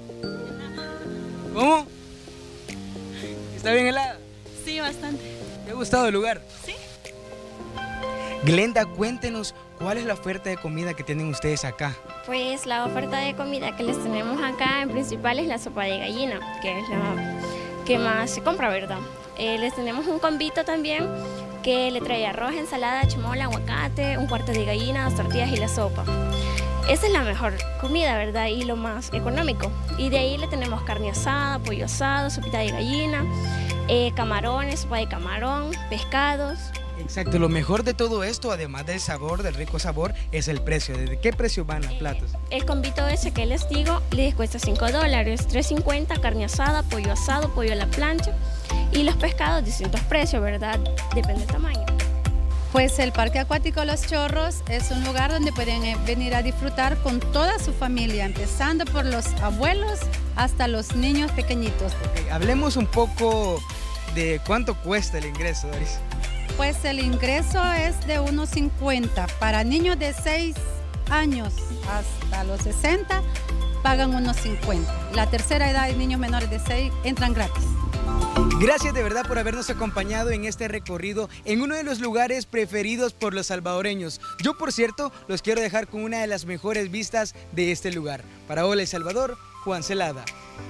¿Cómo? ¿Está bien helada? Sí, bastante. ¿Te ha gustado el lugar? Sí. Glenda, cuéntenos, ¿cuál es la oferta de comida que tienen ustedes acá? Pues la oferta de comida que les tenemos acá en principal es la sopa de gallina, que es la que más se compra, ¿verdad? Eh, les tenemos un combito también que le trae arroz, ensalada, chimola, aguacate, un cuarto de gallina, dos tortillas y la sopa. Esa es la mejor comida, ¿verdad? Y lo más económico. Y de ahí le tenemos carne asada, pollo asado, sopita de gallina, eh, camarones, sopa de camarón, pescados. Exacto, lo mejor de todo esto, además del sabor, del rico sabor, es el precio. ¿De qué precio van los platos? Eh, el combito ese que les digo les cuesta cinco dólares, tres cincuenta, carne asada, pollo asado, pollo a la plancha y los pescados distintos precios, ¿verdad? Depende del tamaño. Pues el Parque Acuático Los Chorros es un lugar donde pueden venir a disfrutar con toda su familia, empezando por los abuelos hasta los niños pequeñitos. Okay, hablemos un poco de cuánto cuesta el ingreso, Doris. Pues el ingreso es de unos cincuenta. Para niños de seis años hasta los sesenta pagan unos cincuenta. La tercera edad de niños menores de seis entran gratis. Gracias de verdad por habernos acompañado en este recorrido en uno de los lugares preferidos por los salvadoreños. Yo, por cierto, los quiero dejar con una de las mejores vistas de este lugar. Para Hola El Salvador, Juan Celada.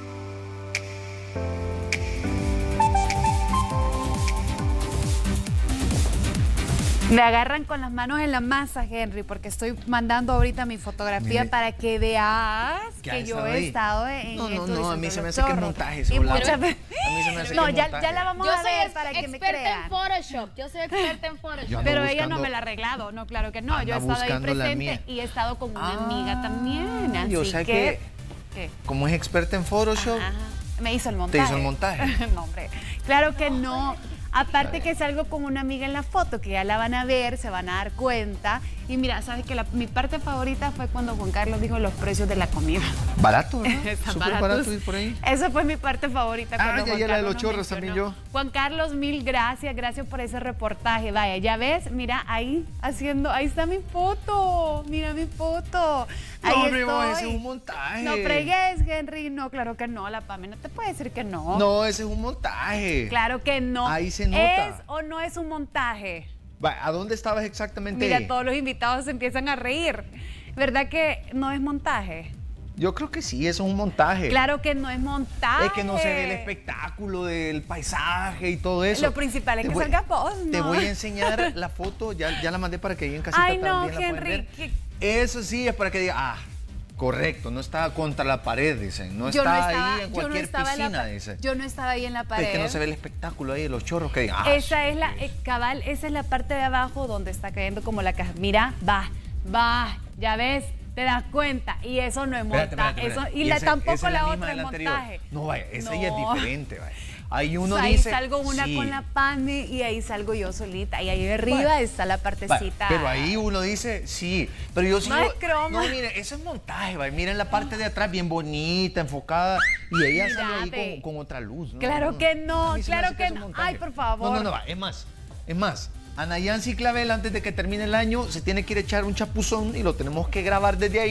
Me agarran con las manos en la masa, Henry, porque estoy mandando ahorita mi fotografía. Mire, para que veas que yo he ahí? estado en No, no, esto no, a mí se me hace que es montaje. Y muchas... A mí se me hace no, que es ya, montaje. ya la vamos yo a ver soy para que me crean. crean. En Photoshop. Yo soy experta en Photoshop. Pero ella buscando... no me la ha arreglado, no, claro que no. Anda yo he estado ahí presente mía. y he estado con una ah, amiga también. Así yo sé que, que, ¿qué? Como es experta en Photoshop, Ajá, me hizo el montaje. ¿Te hizo el montaje? No, hombre, claro que no. Aparte que salgo con una amiga en la foto, que ya la van a ver, se van a dar cuenta. Y mira, sabes que la, mi parte favorita fue cuando Juan Carlos dijo los precios de la comida. Barato, ¿no? Súper barato ir por ahí. Esa fue mi parte favorita. Ah, ya, ya la de los chorros también yo. Juan Carlos, mil gracias, gracias por ese reportaje. Vaya, ya ves, mira, ahí haciendo, ahí está mi foto, mira mi foto. Ahí no, hombre, estoy. ese es un montaje. No fregues, Henry, no, claro que no, la Pame no te puede decir que no. No, ese es un montaje. Claro que no. Ahí se nota. ¿Es o no es un montaje? ¿A dónde estabas exactamente? Mira, todos los invitados se empiezan a reír. ¿Verdad que no es montaje? Yo creo que sí, eso es un montaje. Claro que no es montaje. Es que no se ve el espectáculo del paisaje y todo eso. Lo principal es te que voy, salga vos, ¿no? Te voy a enseñar la foto, ya, ya la mandé para que ahí en casita Ay, no, también la Henry. puedan ver. Eso sí, es para que diga, ah, correcto, no estaba contra la pared, dicen. No yo está no estaba, ahí en cualquier yo no piscina, la, dice. Yo no estaba ahí en la pared. Es que no se ve el espectáculo ahí de los chorros que digan, ah, esa es la, eh, cabal, esa es la parte de abajo donde está cayendo como la caja. Mira, va, va, ya ves, te das cuenta. Y eso no es montaje. Espérate, espérate, espérate. Eso, y la, ese, tampoco la, la otra es montaje. No, vaya, esa no. ya es diferente, vaya. Ahí uno o sea, dice, ahí salgo una sí. con la Pani y ahí salgo yo solita. Y ahí arriba bueno, está la partecita. Bueno, pero ahí uno dice, sí. Pero yo sí. No es croma. No, miren, eso es montaje, vaya. Miren la parte de atrás, bien bonita, enfocada. Y ella Mirate. sale ahí con, con otra luz, ¿no? Claro no, que no, claro que, que no. Ay, por favor. No, no, no, va. Es más, es más. Ana Yancy Clavel, antes de que termine el año, se tiene que ir a echar un chapuzón y lo tenemos que grabar desde ahí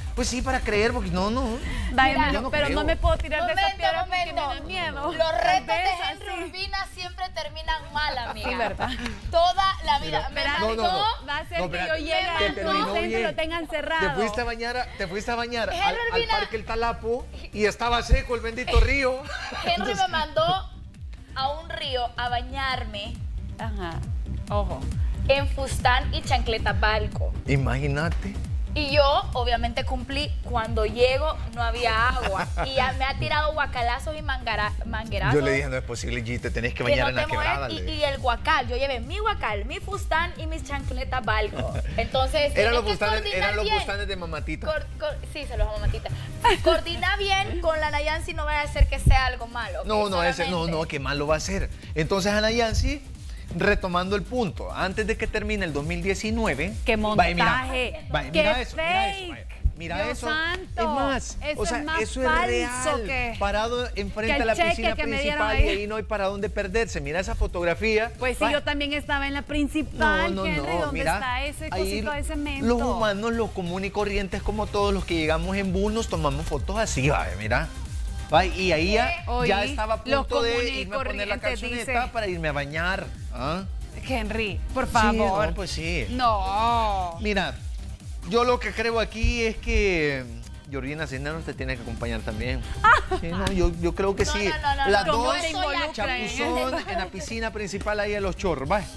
Pues sí, para creer, porque no, no. Vaya, Mira, no, no pero creo. no me puedo tirar de esa Momento, piedra porque momento. me da miedo. Los retos de Cerveza, Henry sí. Urbina siempre terminan mal, amiga. Sí, ¿verdad? Toda la vida. Me Espera, No, no, mandó- no. va a ser No, que yo espérate. llegue Te al terminó centro y bien. lo tengan cerrado. Te fuiste a bañar, a- te fuiste a bañar al, Henry al Urbina. parque El Talapo y estaba seco el bendito río. Henry me mandó a un río a bañarme Ajá. Ojo. en fustán y chancleta balco. Imagínate. Y yo, obviamente, cumplí. Cuando llego, no había agua. Y ya me ha tirado guacalazos y mangara, manguerazos. Yo le dije, no es posible, G, te tenés que que bañar no en la te mueves. quebrada. le Y, dije. y el guacal. Yo llevé mi guacal, mi fustán y mis chancletas balco. Entonces, Eran tienes los que bustanes, coordinar eran los bien. bustanes de mamatita. Cor- cor- sí, se los hago mamatita. Coordina bien con la Nayansi, no vaya a ser que sea algo malo. No, ¿ok? no, ese, no, Solamente. no, qué mal lo va a hacer. Entonces, Ana Yancy, retomando el punto, antes de que termine el dos mil diecinueve. ¡Qué vaya, mira, montaje! vaya, ¡Qué mira eso, mira eso, fake! vaya. Mira Dios eso. santo, Es más, eso o sea, es más eso es falso real. que- Parado enfrente que el a la cheque piscina que me dieron principal y ahí. ahí no hay para dónde perderse. Mira esa fotografía. Pues sí, Vaya. yo también estaba en la No, principal, no, Henry, no, ¿dónde mira, está ese ahí cosito de cemento? los humanos, los comunes y corrientes, como todos los que llegamos en bus, nos tomamos fotos así, vaya, mira. Va, y ahí ya, Oí, ya estaba a los punto de comunes y irme a poner la corrientes, calzoneta dice. para irme a bañar. ¿Ah? Henry, por Sí, favor. no, pues sí. No. Mira, yo lo que creo aquí es que Georgina Cisneros te tiene que acompañar también. Sí, no, yo, yo creo que No, sí. no, no, no, Las no, dos, no se involucra chapuzón en la piscina principal ahí de los chorros. Va.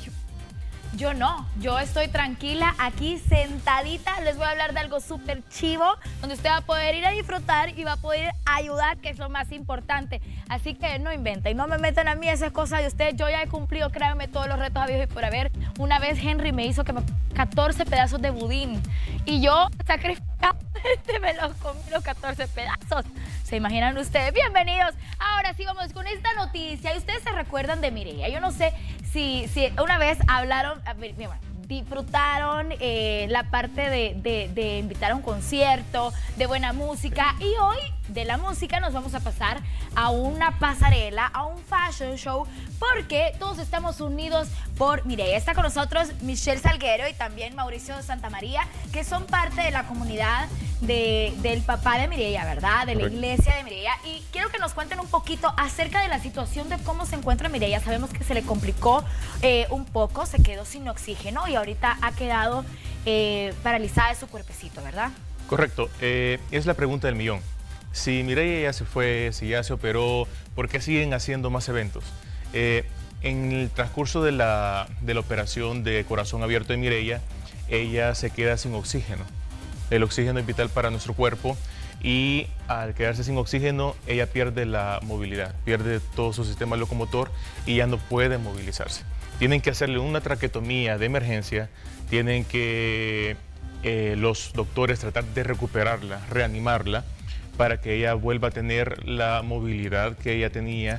Yo no, yo estoy tranquila aquí sentadita. Les voy a hablar de algo súper chivo, donde usted va a poder ir a disfrutar y va a poder ayudar, que es lo más importante. Así que no inventen, no me metan a mí esas cosas de ustedes. Yo ya he cumplido, créanme, todos los retos habidos y por haber. Una vez Henry me hizo que me catorce pedazos de budín y yo sacrificadamente me los comí los catorce pedazos. ¿Se imaginan ustedes? Bienvenidos. Ahora sí vamos con esta noticia. Y ustedes se recuerdan de Mireia. Yo no sé si, si una vez hablaron, a ver, mira, disfrutaron eh, la parte de, de, de invitar a un concierto, de buena música. Y hoy de la música nos vamos a pasar a una pasarela, a un fashion show, porque todos estamos unidos por Mireia. Está con nosotros Michelle Salguero y también Mauricio Santamaría, que son parte de la comunidad de, del papá de Mireia, ¿verdad? De la Correcto. iglesia de Mireia. Y quiero que nos cuenten un poquito acerca de la situación de cómo se encuentra Mireia. Sabemos que se le complicó eh, un poco, se quedó sin oxígeno y ahorita ha quedado eh, paralizada de su cuerpecito, ¿verdad? Correcto, eh, es la pregunta del millón. Si Mireia ya se fue, si ya se operó, ¿por qué siguen haciendo más eventos? Eh, en el transcurso de la, de la operación de corazón abierto de Mireia, ella se queda sin oxígeno. El oxígeno es vital para nuestro cuerpo y al quedarse sin oxígeno, ella pierde la movilidad, pierde todo su sistema locomotor y ya no puede movilizarse. Tienen que hacerle una traqueotomía de emergencia, tienen que eh, los doctores tratar de recuperarla, reanimarla, para que ella vuelva a tener la movilidad que ella tenía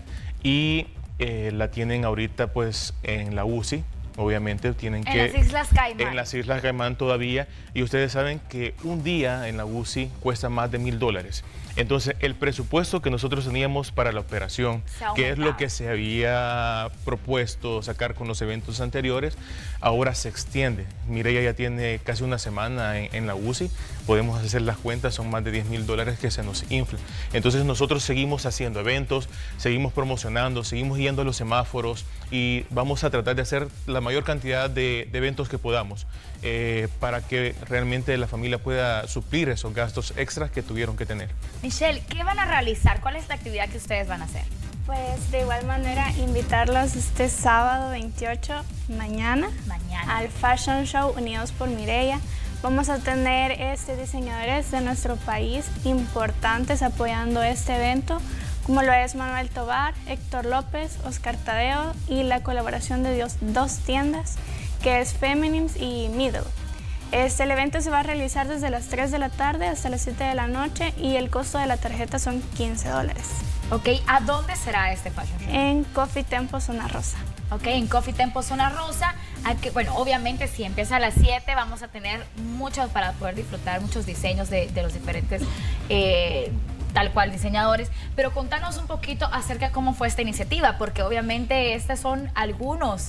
y eh, la tienen ahorita pues en la U C I, obviamente tienen En que... las Islas Caimán. En las Islas Caimán todavía, y ustedes saben que un día en la U C I cuesta más de mil dólares. Entonces, el presupuesto que nosotros teníamos para la operación, Se ha que es lo aumentado. que se había propuesto sacar con los eventos anteriores, ahora se extiende. Mireia ya tiene casi una semana en, en la U C I, podemos hacer las cuentas, son más de diez mil dólares que se nos inflan. Entonces, nosotros seguimos haciendo eventos, seguimos promocionando, seguimos yendo a los semáforos y vamos a tratar de hacer la mayor cantidad de, de eventos que podamos eh, para que realmente la familia pueda suplir esos gastos extras que tuvieron que tener. Michelle, ¿qué van a realizar? ¿Cuál es la actividad que ustedes van a hacer? Pues de igual manera invitarlos este sábado veintiocho, mañana, Mañana. al Fashion Show Unidos por Mireia. Vamos a tener este, diseñadores de nuestro país importantes apoyando este evento, como lo es Manuel Tobar, Héctor López, Oscar Tadeo y la colaboración de Dios, dos tiendas, que es Feminims y Middle. Este, el evento se va a realizar desde las tres de la tarde hasta las siete de la noche y el costo de la tarjeta son quince dólares. Ok, ¿a dónde será este fashion show? En Coffee Tempo Zona Rosa. Ok, en Coffee Tempo Zona Rosa. Aquí, bueno, obviamente si empieza a las siete vamos a tener muchos para poder disfrutar, muchos diseños de, de los diferentes eh, tal cual diseñadores, pero contanos un poquito acerca de cómo fue esta iniciativa, porque obviamente estos son algunos,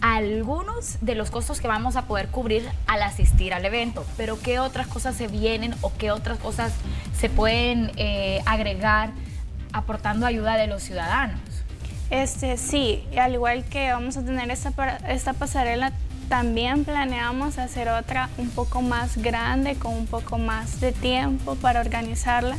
algunos de los costos que vamos a poder cubrir al asistir al evento, pero qué otras cosas se vienen o qué otras cosas se pueden eh, agregar aportando ayuda de los ciudadanos. Este, sí, al igual que vamos a tener esta, esta pasarela, también planeamos hacer otra un poco más grande, con un poco más de tiempo para organizarla.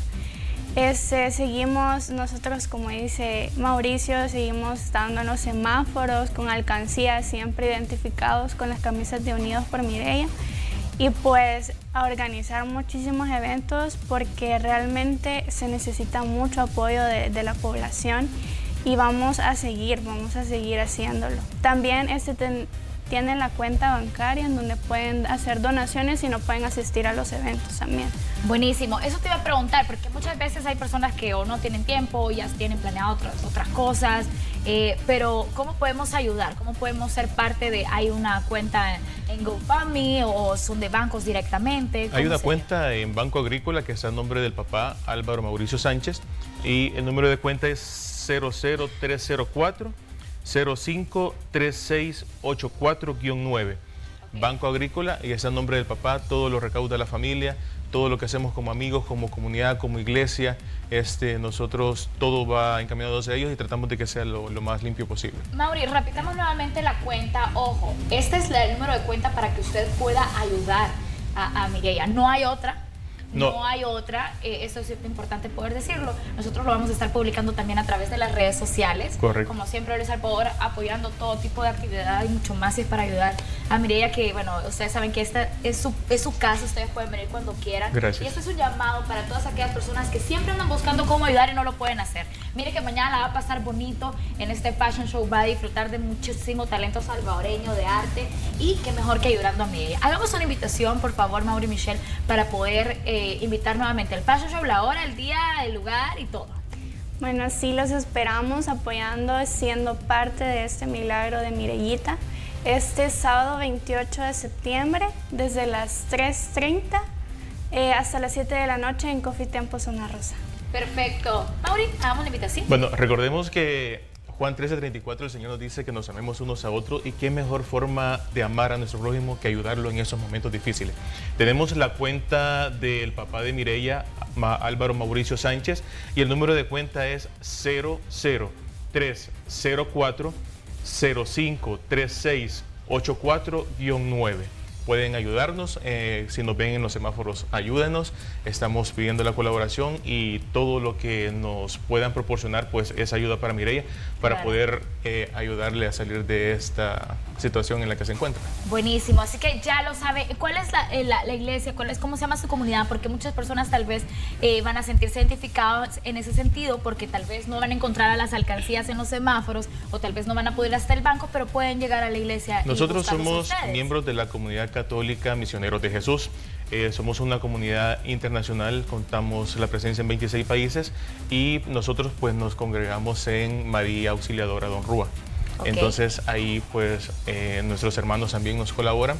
Este, seguimos nosotros, como dice Mauricio, seguimos dando en los semáforos con alcancías siempre identificados con las camisas de Unidos por Mireia, y pues a organizar muchísimos eventos porque realmente se necesita mucho apoyo de, de la población, y vamos a seguir, vamos a seguir haciéndolo. También este ten, tienen la cuenta bancaria en donde pueden hacer donaciones y no pueden asistir a los eventos también. Buenísimo, eso te iba a preguntar, porque muchas veces hay personas que o no tienen tiempo o ya tienen planeado otras, otras cosas, eh, pero ¿cómo podemos ayudar? ¿Cómo podemos ser parte de, hay una cuenta en GoFundMe o son de bancos directamente? Hay una sería? cuenta en Banco Agrícola que está a nombre del papá Álvaro Mauricio Sánchez, y el número de cuenta es cero cero tres cero cuatro cero cinco tres seis ocho cuatro nueve. Okay. Banco Agrícola, y está a nombre del papá, todo lo recauda la familia, todo lo que hacemos como amigos, como comunidad, como iglesia, este, nosotros todo va encaminado hacia ellos y tratamos de que sea lo, lo más limpio posible. Mauri, repitamos nuevamente la cuenta. Ojo, este es el número de cuenta para que usted pueda ayudar a, a Mireia. No hay otra. No, no hay otra, eh, eso es importante poder decirlo. Nosotros lo vamos a estar publicando también a través de las redes sociales. Correcto. Como siempre, El Salvador apoyando todo tipo de actividad y mucho más es para ayudar a Mireia, que bueno, ustedes saben que esta es su, es su casa, ustedes pueden venir cuando quieran. Gracias. Y esto es un llamado para todas aquellas personas que siempre andan buscando cómo ayudar y no lo pueden hacer. Mire que mañana la va a pasar bonito en este Fashion Show, va a disfrutar de muchísimo talento salvadoreño, de arte, y qué mejor que ayudando a Mireia. Hagamos una invitación, por favor, Mauri y Michelle, para poder eh, invitar nuevamente al Fashion Show, la hora, el día, el lugar y todo. Bueno, sí, los esperamos apoyando, siendo parte de este milagro de Mireillita. Este sábado veintiocho de septiembre, desde las tres treinta eh, hasta las siete de la noche en Coffee Tempo Zona Rosa. Perfecto. Mauri, hagamos la invitación. Bueno, recordemos que Juan trece treinta y cuatro, el Señor nos dice que nos amemos unos a otros, y qué mejor forma de amar a nuestro prójimo que ayudarlo en esos momentos difíciles. Tenemos la cuenta del papá de Mireia, Álvaro Mauricio Sánchez, y el número de cuenta es cero cero tres cero cuatro cero cinco tres seis ocho cuatro nueve. Pueden ayudarnos, eh, si nos ven en los semáforos, ayúdenos, estamos pidiendo la colaboración, y todo lo que nos puedan proporcionar pues es ayuda para Mireia, para claro. poder eh, ayudarle a salir de esta situación en la que se encuentra. Buenísimo, así que ya lo sabe. ¿Cuál es la, la, la iglesia? ¿Cuál es, cómo se llama su comunidad? Porque muchas personas tal vez eh, van a sentirse identificados en ese sentido, porque tal vez no van a encontrar a las alcancías en los semáforos, o tal vez no van a poder ir hasta el banco, pero pueden llegar a la iglesia. Nosotros somos miembros de la comunidad católica Misioneros de Jesús. Eh, somos una comunidad internacional, contamos la presencia en veintiséis países, y nosotros pues nos congregamos en María Auxiliadora Don Rúa. Okay. Entonces ahí pues eh, nuestros hermanos también nos colaboran,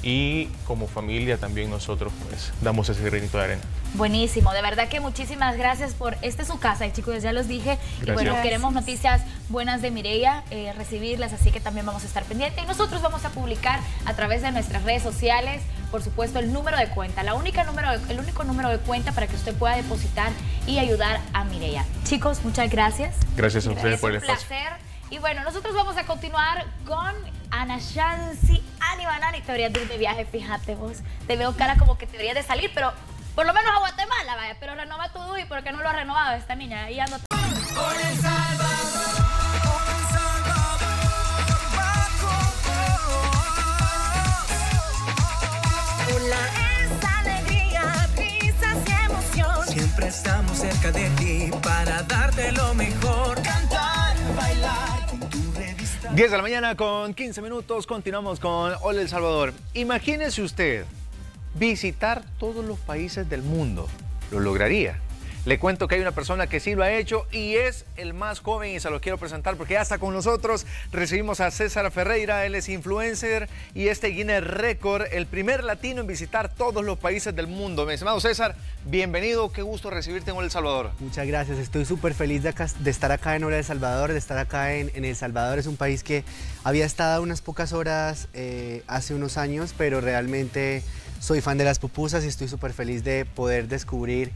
y como familia también nosotros pues damos ese granito de arena. Buenísimo, de verdad que muchísimas gracias por, esta es su casa, chicos, ya los dije. Gracias. Y bueno, queremos noticias buenas de Mireia, eh, recibirlas, así que también vamos a estar pendientes, y nosotros vamos a publicar a través de nuestras redes sociales, por supuesto, el número de cuenta, la única número de, el único número de cuenta para que usted pueda depositar y ayudar a Mireia. Chicos, muchas gracias. Gracias a ustedes por el espacio. Es un placer. Y bueno, nosotros vamos a continuar con Ana Shansi, Ani Banani. Te deberías de ir de viaje, fíjate vos. Te veo cara como que te deberías de salir, pero por lo menos a Guatemala, vaya. Pero renova tu D U I, porque no lo ha renovado esta niña. Ahí ando. Con El Salvador, con El Salvador, hola, es alegría, risas y emoción. Siempre estamos cerca de ti para darte lo mejor. Cantar, bailar. diez de la mañana con quince minutos, continuamos con Hola El Salvador. Imagínese usted visitar todos los países del mundo, ¿lo lograría? Le cuento que hay una persona que sí lo ha hecho y es el más joven y se lo quiero presentar porque ya está con nosotros. Recibimos a César Ferreira, él es influencer y este Guinness Record, el primer latino en visitar todos los países del mundo. Mi estimado César, bienvenido, qué gusto recibirte en El Salvador. Muchas gracias, estoy súper feliz de, acá, de estar acá en Hora de El Salvador, de estar acá en, en El Salvador. Es un país que había estado unas pocas horas eh, hace unos años, pero realmente soy fan de las pupusas y estoy súper feliz de poder descubrir.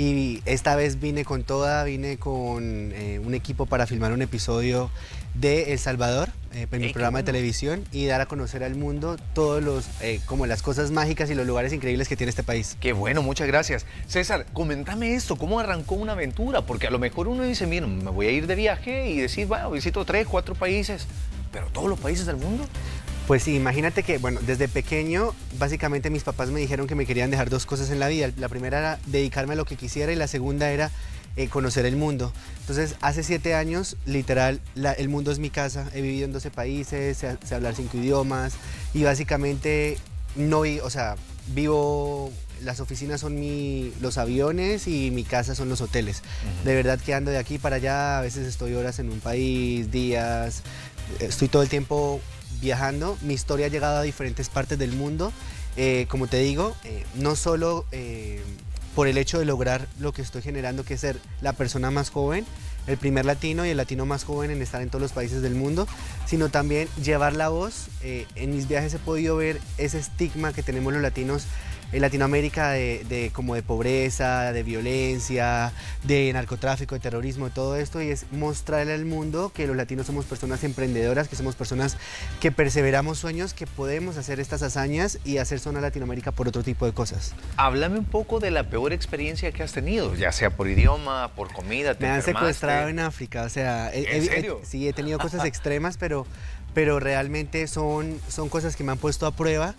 Y esta vez vine con toda, vine con eh, un equipo para filmar un episodio de El Salvador, eh, en mi programa de televisión, y dar a conocer al mundo todos los, eh, como las cosas mágicas y los lugares increíbles que tiene este país. Qué bueno, muchas gracias. César, coméntame esto, ¿cómo arrancó una aventura? Porque a lo mejor uno dice, mira, me voy a ir de viaje y decir, bueno, visito tres, cuatro países, pero todos los países del mundo. Pues sí, imagínate que, bueno, desde pequeño, básicamente mis papás me dijeron que me querían dejar dos cosas en la vida. La primera era dedicarme a lo que quisiera y la segunda era eh, conocer el mundo. Entonces, hace siete años, literal, la, el mundo es mi casa. He vivido en doce países, sé, sé hablar cinco idiomas y básicamente no, o sea, vivo... Las oficinas son mi, los aviones y mi casa son los hoteles. Uh-huh. De verdad que ando de aquí para allá, a veces estoy horas en un país, días, estoy todo el tiempo viajando. Mi historia ha llegado a diferentes partes del mundo. Eh, como te digo, eh, no solo eh, por el hecho de lograr lo que estoy generando, que es ser la persona más joven, el primer latino y el latino más joven en estar en todos los países del mundo, sino también llevar la voz. Eh, en mis viajes he podido ver ese estigma que tenemos los latinos en Latinoamérica de, de, como de pobreza, de violencia, de narcotráfico, de terrorismo, de todo esto, y es mostrarle al mundo que los latinos somos personas emprendedoras, que somos personas que perseveramos sueños, que podemos hacer estas hazañas y hacer zona Latinoamérica por otro tipo de cosas. Háblame un poco de la peor experiencia que has tenido, ya sea por idioma, por comida, te Me han enfermaste. secuestrado en África, o sea... ¿En he, serio? He, sí, he tenido cosas extremas, pero, pero realmente son, son cosas que me han puesto a prueba.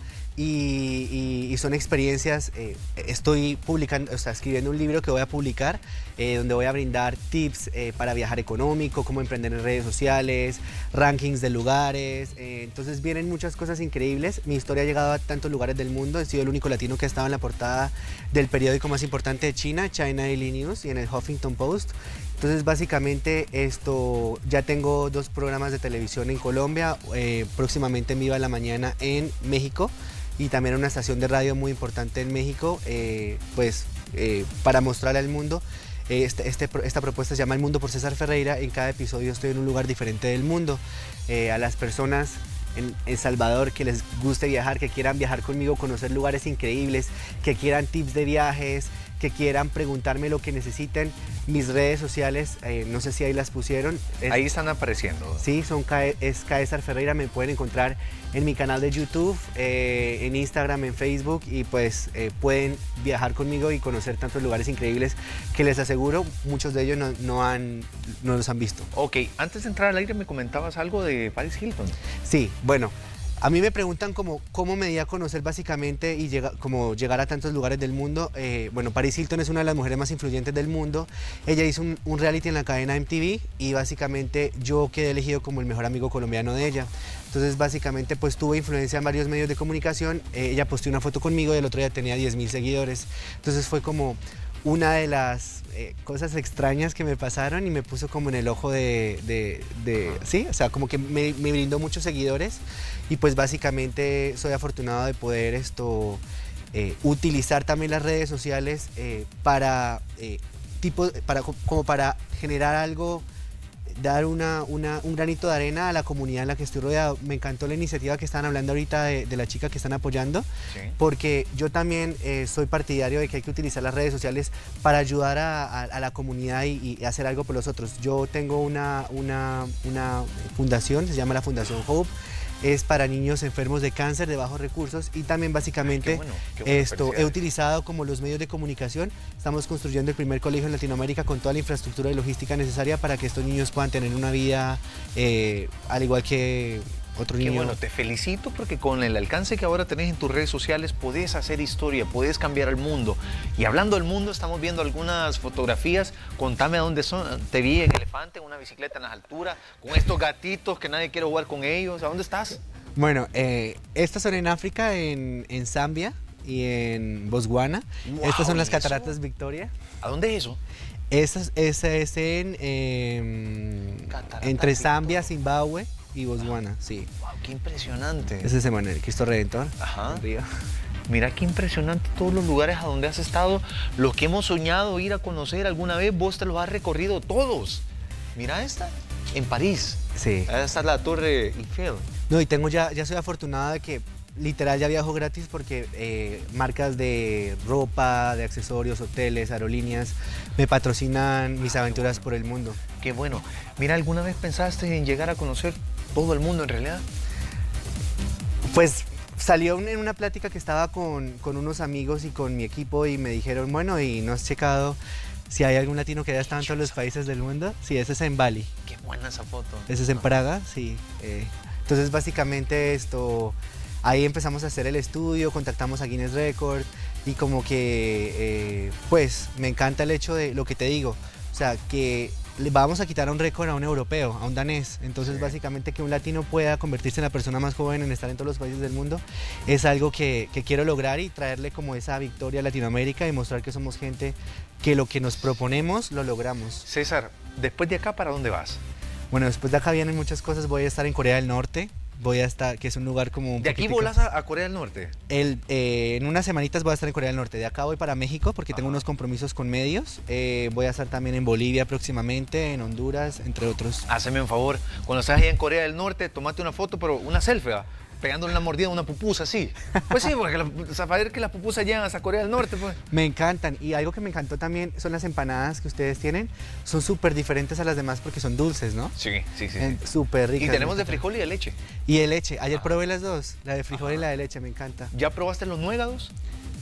Y, y, y son experiencias, eh, estoy publicando, o sea, escribiendo un libro que voy a publicar, eh, donde voy a brindar tips eh, para viajar económico, cómo emprender en redes sociales, rankings de lugares, eh, entonces vienen muchas cosas increíbles. Mi historia ha llegado a tantos lugares del mundo, he sido el único latino que ha estado en la portada del periódico más importante de China, China Daily News, y en el Huffington Post. Entonces básicamente esto, ya tengo dos programas de televisión en Colombia, eh, próximamente en Viva la Mañana en México, y también una estación de radio muy importante en México, eh, pues eh, para mostrarle al mundo. Eh, este, este, esta propuesta se llama El Mundo por César Ferreira. En cada episodio estoy en un lugar diferente del mundo. Eh, a las personas en El Salvador que les guste viajar, que quieran viajar conmigo, conocer lugares increíbles, que quieran tips de viajes, que quieran preguntarme lo que necesiten, mis redes sociales, eh, no sé si ahí las pusieron. Es, ahí están apareciendo. Sí, son es César Ferreira, me pueden encontrar en mi canal de YouTube, eh, en Instagram, en Facebook, y pues eh, pueden viajar conmigo y conocer tantos lugares increíbles que les aseguro muchos de ellos no, no, han, no los han visto. Ok, antes de entrar al aire me comentabas algo de Paris Hilton. Sí, bueno. A mí me preguntan cómo, cómo me di a conocer básicamente y llega, como llegar a tantos lugares del mundo. Eh, bueno, Paris Hilton es una de las mujeres más influyentes del mundo. Ella hizo un, un reality en la cadena M T V y básicamente yo quedé elegido como el mejor amigo colombiano de ella. Entonces básicamente pues tuve influencia en varios medios de comunicación. Eh, ella posteó una foto conmigo y el otro día tenía diez mil seguidores. Entonces fue como una de las eh, cosas extrañas que me pasaron y me puso como en el ojo de, de, de sí, o sea, como que me, me brindó muchos seguidores y pues básicamente soy afortunado de poder esto, eh, utilizar también las redes sociales eh, para, eh, tipo, para, como para generar algo, dar una, una, un granito de arena a la comunidad en la que estoy rodeado. Me encantó la iniciativa que están hablando ahorita de, de la chica que están apoyando, sí. Porque yo también eh, soy partidario de que hay que utilizar las redes sociales para ayudar a, a, a la comunidad y, y hacer algo por los otros. Yo tengo una, una, una fundación, se llama la Fundación Hope. Es para niños enfermos de cáncer de bajos recursos y también básicamente Ay, qué bueno, qué bueno, esto he utilizado como los medios de comunicación. Estamos construyendo el primer colegio en Latinoamérica con toda la infraestructura y logística necesaria para que estos niños puedan tener una vida eh, al igual que otro niño. Qué bueno, te felicito porque con el alcance que ahora tenés en tus redes sociales podés hacer historia, podés cambiar el mundo. Y hablando del mundo, estamos viendo algunas fotografías. Contame a dónde son. Te vi en elefante, en una bicicleta en las alturas, con estos gatitos que nadie quiere jugar con ellos. ¿A dónde estás? Bueno, eh, estas son en África, en, en Zambia. y en Botswana. Wow, Estas son las ¿y eso? cataratas Victoria. ¿A dónde es eso? Esa es, es en, eh, entre Zambia, Zimbabue y Botswana, sí. Wow, qué impresionante. Ese es Emanuel, Cristo Redentor. Ajá. en Río. Mira qué impresionante todos los lugares a donde has estado, los que hemos soñado ir a conocer alguna vez, vos te los has recorrido todos. Mira esta, en París. Sí. Esta es la Torre Eiffel. No, y tengo ya, ya soy afortunada de que literal ya viajo gratis porque eh, marcas de ropa, de accesorios, hoteles, aerolíneas me patrocinan mis aventuras por el mundo. Qué bueno. Mira, ¿alguna vez pensaste en llegar a conocer todo el mundo en realidad? Pues salió en una plática que estaba con, con unos amigos y con mi equipo y me dijeron, bueno, ¿y no has checado si hay algún latino que haya estado en todos los países del mundo? Sí, ese es en Bali. Qué buena esa foto. Ese es en Praga, sí. Eh, entonces básicamente esto, ahí empezamos a hacer el estudio, contactamos a Guinness Record y como que eh, pues me encanta el hecho de lo que te digo, o sea que le vamos a quitar a un récord a un europeo, a un danés. Entonces, sí. básicamente que un latino pueda convertirse en la persona más joven en estar en todos los países del mundo es algo que, que quiero lograr y traerle como esa victoria a Latinoamérica y mostrar que somos gente que lo que nos proponemos lo logramos. César, después de acá, ¿para dónde vas? Bueno, después de acá vienen muchas cosas. Voy a estar en Corea del Norte. Voy a estar, que es un lugar como un ¿De aquí poquitico- volas a, a Corea del Norte? El, eh, en unas semanitas voy a estar en Corea del Norte. De acá voy para México porque tengo Ajá. unos compromisos con medios. Eh, voy a estar también en Bolivia próximamente, en Honduras, entre otros. Háceme un favor, cuando estés allá en Corea del Norte, tomate una foto, pero una selfie, ¿va? Pegándole una mordida a una pupusa, así. Pues sí, porque la, o sea, para ver que las pupusas llegan hasta Corea del Norte, pues. Me encantan. Y algo que me encantó también son las empanadas que ustedes tienen. Son súper diferentes a las demás porque son dulces, ¿no? Sí, sí, sí. Eh, Súper ricas. Y tenemos me de frijol y de leche. Y de leche. Ayer Ajá. probé las dos, la de frijol Ajá. y la de leche, me encanta. ¿Ya probaste los nuegados?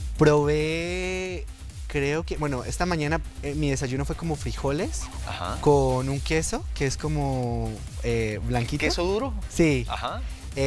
Probé, creo que, bueno, esta mañana eh, mi desayuno fue como frijoles Ajá. con un queso que es como eh, blanquito. ¿Queso duro? Sí. Ajá.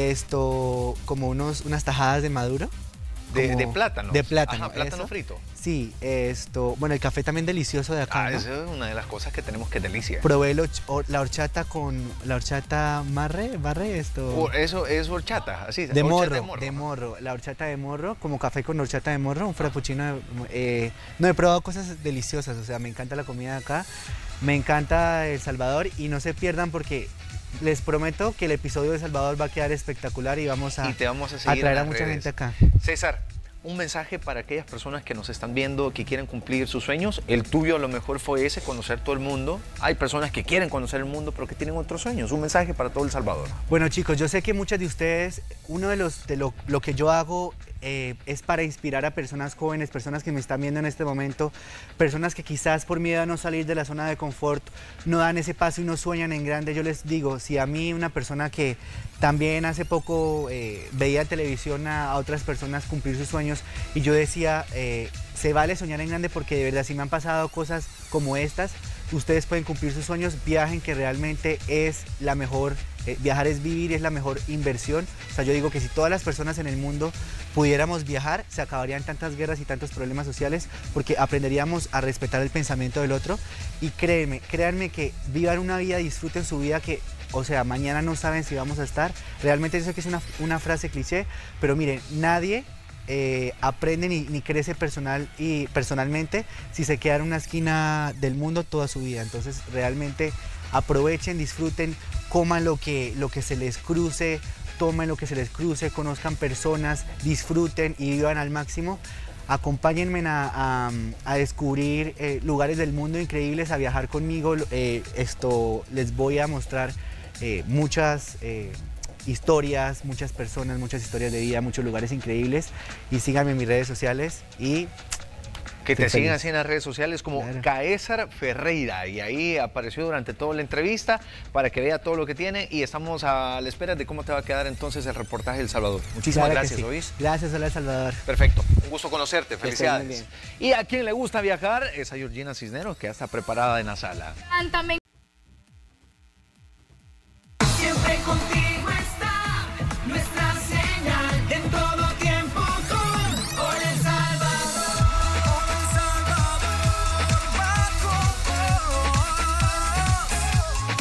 Esto, como unos, unas tajadas de maduro. De, como- de plátano. De plátano. Ajá, plátano eso. frito. Sí, esto, bueno, el café también delicioso de acá, Ah, ¿no? esa es una de las cosas que tenemos que delicia. Probé el och- or- la horchata con, la horchata marre, barre, esto. O- Eso es horchata, así. De horchata morro, de morro, la horchata de morro, como café con horchata de morro, un frappuccino. de- eh, no, he probado cosas deliciosas, o sea, me encanta la comida de acá, me encanta El Salvador y no se pierdan porque les prometo que el episodio de El Salvador va a quedar espectacular y vamos a, Y te vamos a a seguir en traer a las mucha redes. gente acá. César, un mensaje para aquellas personas que nos están viendo, que quieren cumplir sus sueños. El tuyo a lo mejor fue ese, conocer todo el mundo. Hay personas que quieren conocer el mundo, pero que tienen otros sueños. Un mensaje para todo El Salvador. Bueno chicos, yo sé que muchas de ustedes, uno de los de lo, lo que yo hago eh, es para inspirar a personas jóvenes, personas que me están viendo en este momento, personas que quizás por miedo a no salir de la zona de confort no dan ese paso y no sueñan en grande. Yo les digo, si a mí una persona que también hace poco eh, veía en televisión a, a otras personas cumplir sus sueños y yo decía, eh, se vale soñar en grande porque de verdad si me han pasado cosas como estas, ustedes pueden cumplir sus sueños, viajen que realmente es la mejor, eh, viajar es vivir, es la mejor inversión. O sea, yo digo que si todas las personas en el mundo pudiéramos viajar, se acabarían tantas guerras y tantos problemas sociales porque aprenderíamos a respetar el pensamiento del otro y créeme, créanme que vivan una vida, disfruten su vida que, o sea, mañana no saben si vamos a estar. Realmente yo sé que es una, una frase cliché, pero miren, nadie eh, aprende ni, ni crece personal y personalmente si se queda en una esquina del mundo toda su vida. Entonces realmente aprovechen, disfruten, coman lo que, lo que se les cruce, tomen lo que se les cruce, conozcan personas, disfruten y vivan al máximo. Acompáñenme a, a, a descubrir eh, lugares del mundo increíbles, a viajar conmigo. Eh, esto les voy a mostrar eh, muchas eh, historias, muchas personas, muchas historias de vida, muchos lugares increíbles. Y síganme en mis redes sociales y Que te estoy sigan feliz. así en las redes sociales como Claro. Caésar Ferreira. Y ahí apareció durante toda la entrevista para que vea todo lo que tiene. Y estamos a la espera de cómo te va a quedar entonces el reportaje de El Salvador. Muchísimas Claro que gracias, sí. ¿oís? Gracias, hola El Salvador. Perfecto. Un gusto conocerte. Que estés muy Felicidades. Y a quien le gusta viajar es a Georgina Cisneros, que ya está preparada en la sala. Cántame. Siempre contigo está nuestra señal en todo tiempo con Por El Salvador. Por El Salvador va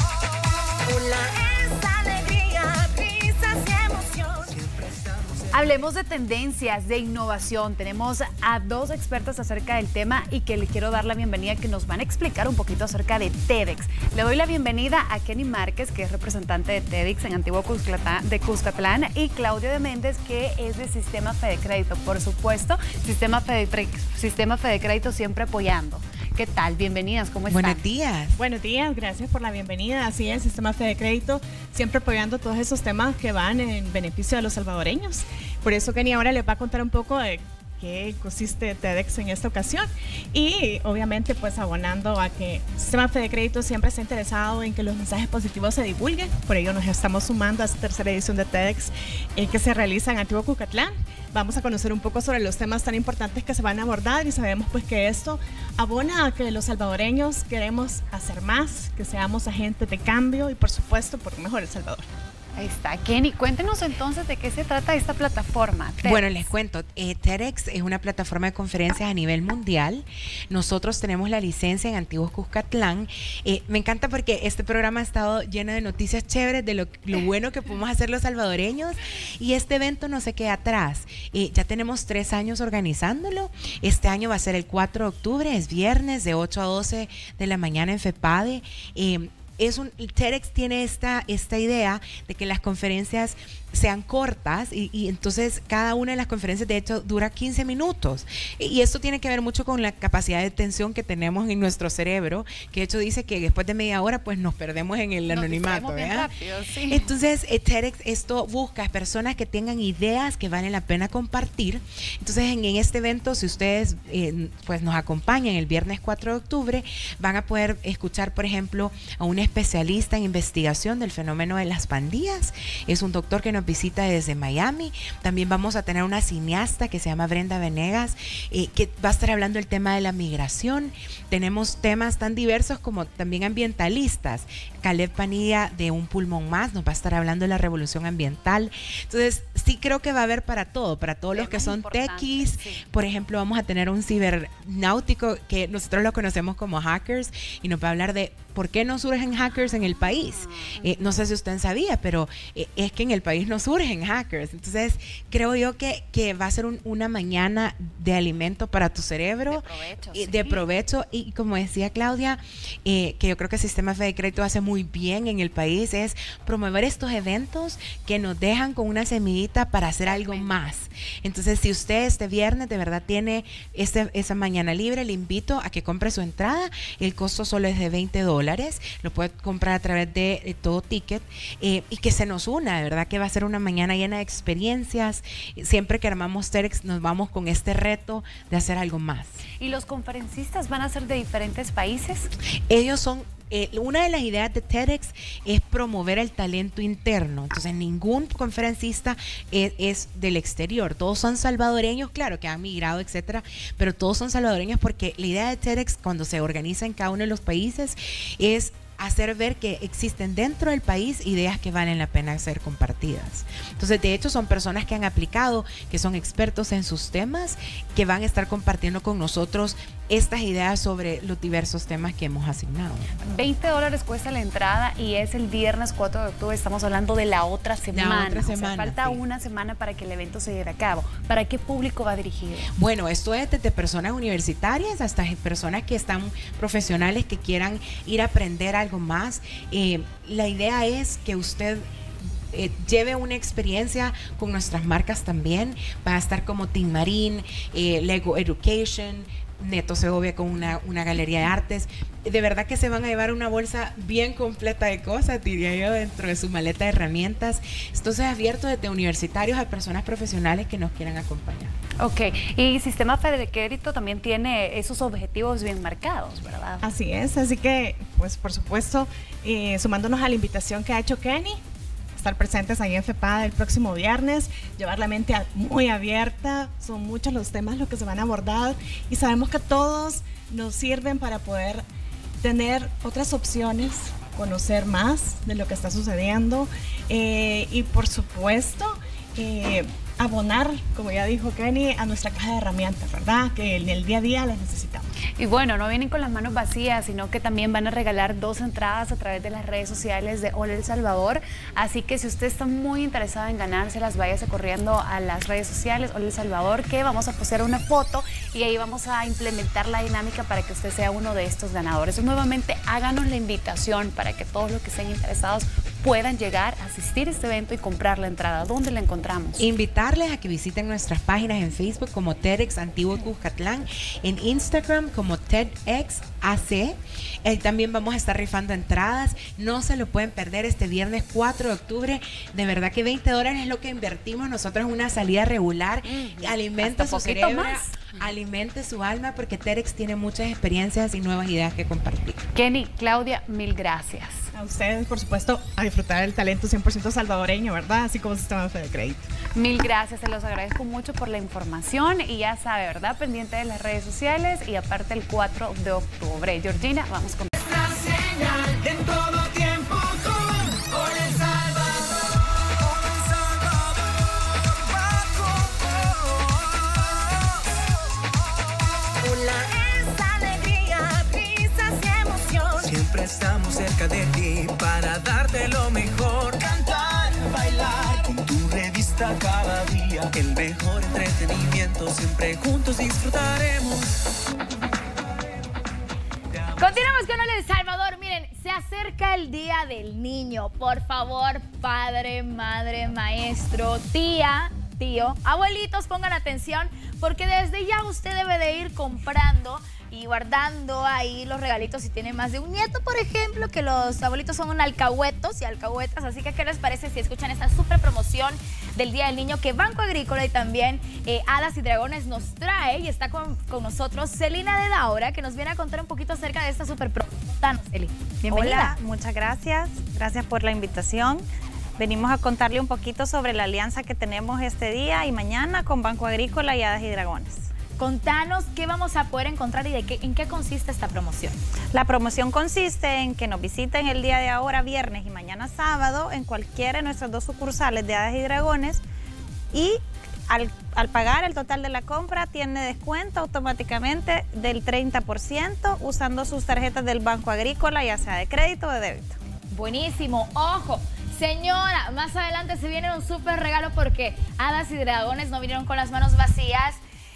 con vos. Hola, es alegría, risas y emoción. Siempre estamos en Hablemos de tendencias, de innovación. Tenemos a dos expertas acerca del tema y que le quiero dar la bienvenida, que nos van a explicar un poquito acerca de TEDx. Le doy la bienvenida a Kenny Márquez, que es representante de TEDx en Antiguo Cuscatlán, de Cuscatlán, y Claudio de Méndez, que es de Sistema Fedecrédito. Por supuesto, Sistema Fede, Sistema Fedecrédito siempre apoyando. ¿Qué tal? Bienvenidas, ¿cómo están? Buenos días. Buenos días, gracias por la bienvenida. Así es, Sistema Fedecrédito siempre apoyando todos esos temas que van en beneficio de los salvadoreños. Por eso Kenny ahora les va a contar un poco de qué consiste TEDx en esta ocasión y obviamente pues abonando a que el Sistema Fedecrédito siempre está interesado en que los mensajes positivos se divulguen. Por ello nos estamos sumando a esta tercera edición de TEDx eh, que se realiza en Antiguo Cuscatlán. Vamos a conocer un poco sobre los temas tan importantes que se van a abordar y sabemos pues que esto abona a que los salvadoreños queremos hacer más, que seamos agentes de cambio y por supuesto por un mejor El Salvador. Ahí está. Kenny, cuéntenos entonces de qué se trata esta plataforma. TEDx. Bueno, les cuento, eh, TEDx es una plataforma de conferencias a nivel mundial. Nosotros tenemos la licencia en Antiguo Cuscatlán. Eh, me encanta porque este programa ha estado lleno de noticias chéveres de lo, lo bueno que podemos hacer los salvadoreños y este evento no se queda atrás. Eh, ya tenemos tres años organizándolo. Este año va a ser el cuatro de octubre, es viernes de ocho a doce de la mañana en FEPADE. Eh, Es un, TEDx tiene esta, esta idea de que las conferencias sean cortas y, y entonces cada una de las conferencias de hecho dura quince minutos y, y esto tiene que ver mucho con la capacidad de atención que tenemos en nuestro cerebro, que de hecho dice que después de media hora pues nos perdemos en el anonimato, ¿verdad? Rápido, sí. Entonces eh, TEDx esto busca personas que tengan ideas que valen la pena compartir. Entonces en, en este evento, si ustedes eh, pues nos acompañan el viernes cuatro de octubre, van a poder escuchar por ejemplo a un especialista en investigación del fenómeno de las pandillas. Es un doctor que nos visita desde Miami. También vamos a tener una cineasta que se llama Brenda Venegas, eh, que va a estar hablando del tema de la migración. Tenemos temas tan diversos como también ambientalistas. Caleb Panilla de Un Pulmón Más nos va a estar hablando de la revolución ambiental. Entonces, sí creo que va a haber para todo, para todos los que son techies. Sí. Por ejemplo, vamos a tener un cibernáutico que nosotros lo conocemos como hackers y nos va a hablar de por qué no surgen hackers en el país. Eh, no sé si usted sabía, pero eh, es que en el país no surgen hackers. Entonces, creo yo que, que va a ser un, una mañana de alimento para tu cerebro. De provecho. Y, sí. de provecho. Y como decía Claudia, eh, que yo creo que el Sistema Fedecrédito hace muy bien en el país, es promover estos eventos que nos dejan con una semillita para hacer algo más. Entonces, si usted este viernes de verdad tiene este, esa mañana libre, le invito a que compre su entrada. El costo solo es de veinte dólares. Lo puede comprar a través de, de Todo Ticket eh, y que se nos una, de verdad que va a ser una mañana llena de experiencias. Siempre que armamos TEDx nos vamos con este reto de hacer algo más. ¿Y los conferencistas van a ser de diferentes países? Ellos son Eh, una de las ideas de TEDx es promover el talento interno. Entonces, ningún conferencista es, es del exterior. Todos son salvadoreños, claro, que han migrado, etcétera, pero todos son salvadoreños porque la idea de TEDx, cuando se organiza en cada uno de los países, es hacer ver que existen dentro del país ideas que valen la pena ser compartidas. Entonces, de hecho, son personas que han aplicado, que son expertos en sus temas, que van a estar compartiendo con nosotros estas ideas sobre los diversos temas que hemos asignado. veinte dólares cuesta la entrada y es el viernes cuatro de octubre. Estamos hablando de la otra semana. La otra semana, o sea, falta sí. una semana para que el evento se lleve a cabo. ¿Para qué público va dirigido? Bueno, esto es desde personas universitarias hasta personas que están profesionales que quieran ir a aprender algo más. Eh, la idea es que usted Eh, lleve una experiencia con nuestras marcas también. Va a estar como Team Marín, eh, Lego Education, Neto Segovia con una, una galería de artes. De verdad que se van a llevar una bolsa bien completa de cosas, diría yo, dentro de su maleta de herramientas. Entonces, abierto desde universitarios a personas profesionales que nos quieran acompañar. Ok, y Sistema Fedecrédito también tiene esos objetivos bien marcados, ¿verdad? Así es, así que, pues, por supuesto, eh, sumándonos a la invitación que ha hecho Kenny, estar presentes ahí en FEPADE el próximo viernes, llevar la mente a, muy abierta. Son muchos los temas los que se van a abordar y sabemos que todos nos sirven para poder tener otras opciones, conocer más de lo que está sucediendo eh, y por supuesto eh, abonar, como ya dijo Kenny, a nuestra caja de herramientas, ¿verdad? Que en el día a día las necesitamos. Y bueno, no vienen con las manos vacías, sino que también van a regalar dos entradas a través de las redes sociales de Hola El Salvador. Así que si usted está muy interesado en ganárselas, váyase corriendo a las redes sociales Hola El Salvador, que vamos a postear una foto y ahí vamos a implementar la dinámica para que usted sea uno de estos ganadores. Nuevamente, háganos la invitación para que todos los que estén interesados puedan llegar a asistir a este evento y comprar la entrada. ¿Dónde la encontramos? Invitarles a que visiten nuestras páginas en Facebook como TEDx Antiguo Cuscatlán, en Instagram como TEDx A C. Eh, también vamos a estar rifando entradas. No se lo pueden perder este viernes cuatro de octubre. De verdad que veinte dólares es lo que invertimos nosotros en una salida regular. Mm, Alimenta su cerebro, más. Alimente su alma, porque TEDx tiene muchas experiencias y nuevas ideas que compartir. Kenny, Claudia, mil gracias. A ustedes, por supuesto, a disfrutar del talento cien por ciento salvadoreño, ¿verdad? Así como Sistema de Crédito. Mil gracias, se los agradezco mucho por la información y ya sabe, ¿verdad? Pendiente de las redes sociales y aparte el cuatro de octubre. Georgina, vamos con... La señal en todo tiempo con Hola El Salvador. Hola El Salvador va con vos. Hola es alegría, risas y emoción. Siempre estamos cerca de ti para darte lo mejor. Cantar, bailar con tu revista cada día. El mejor entretenimiento, siempre juntos disfrutaremos. Continuamos con Hola El Salvador. Miren, se acerca el Día del Niño. Por favor, padre, madre, maestro, tía, tío, abuelitos, pongan atención, porque desde ya usted debe de ir comprando y guardando ahí los regalitos si tiene más de un nieto, por ejemplo, que los abuelitos son alcahuetos y alcahuetas. Así que, ¿qué les parece si escuchan esta súper promoción del Día del Niño que Banco Agrícola y también eh, Hadas y Dragones nos trae? Y está con, con nosotros Celina de Daura, que nos viene a contar un poquito acerca de esta súper promoción. Celi, bienvenida. Hola, muchas gracias. Gracias por la invitación. Venimos a contarle un poquito sobre la alianza que tenemos este día y mañana con Banco Agrícola y Hadas y Dragones. Contanos qué vamos a poder encontrar y de qué, en qué consiste esta promoción. La promoción consiste en que nos visiten el día de ahora, viernes y mañana sábado, en cualquiera de nuestras dos sucursales de Hadas y Dragones, y al, al pagar el total de la compra tiene descuento automáticamente del treinta por ciento usando sus tarjetas del Banco Agrícola, ya sea de crédito o de débito. Buenísimo, ojo. Señora, más adelante se viene un súper regalo porque Hadas y Dragones no vinieron con las manos vacías.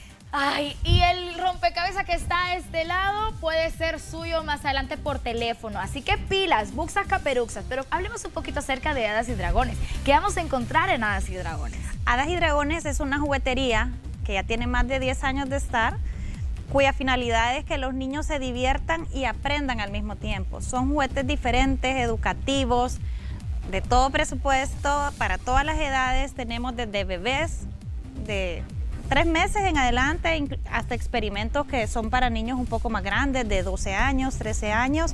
Ay, y el rompecabezas que está a este lado puede ser suyo más adelante por teléfono. Así que pilas, buxas, caperuxas. Pero hablemos un poquito acerca de Hadas y Dragones. ¿Qué vamos a encontrar en Hadas y Dragones? Hadas y Dragones es una juguetería que ya tiene más de diez años de estar, cuya finalidad es que los niños se diviertan y aprendan al mismo tiempo. Son juguetes diferentes, educativos, de todo presupuesto, para todas las edades. Tenemos desde bebés de tres meses en adelante hasta experimentos que son para niños un poco más grandes, de doce años, trece años,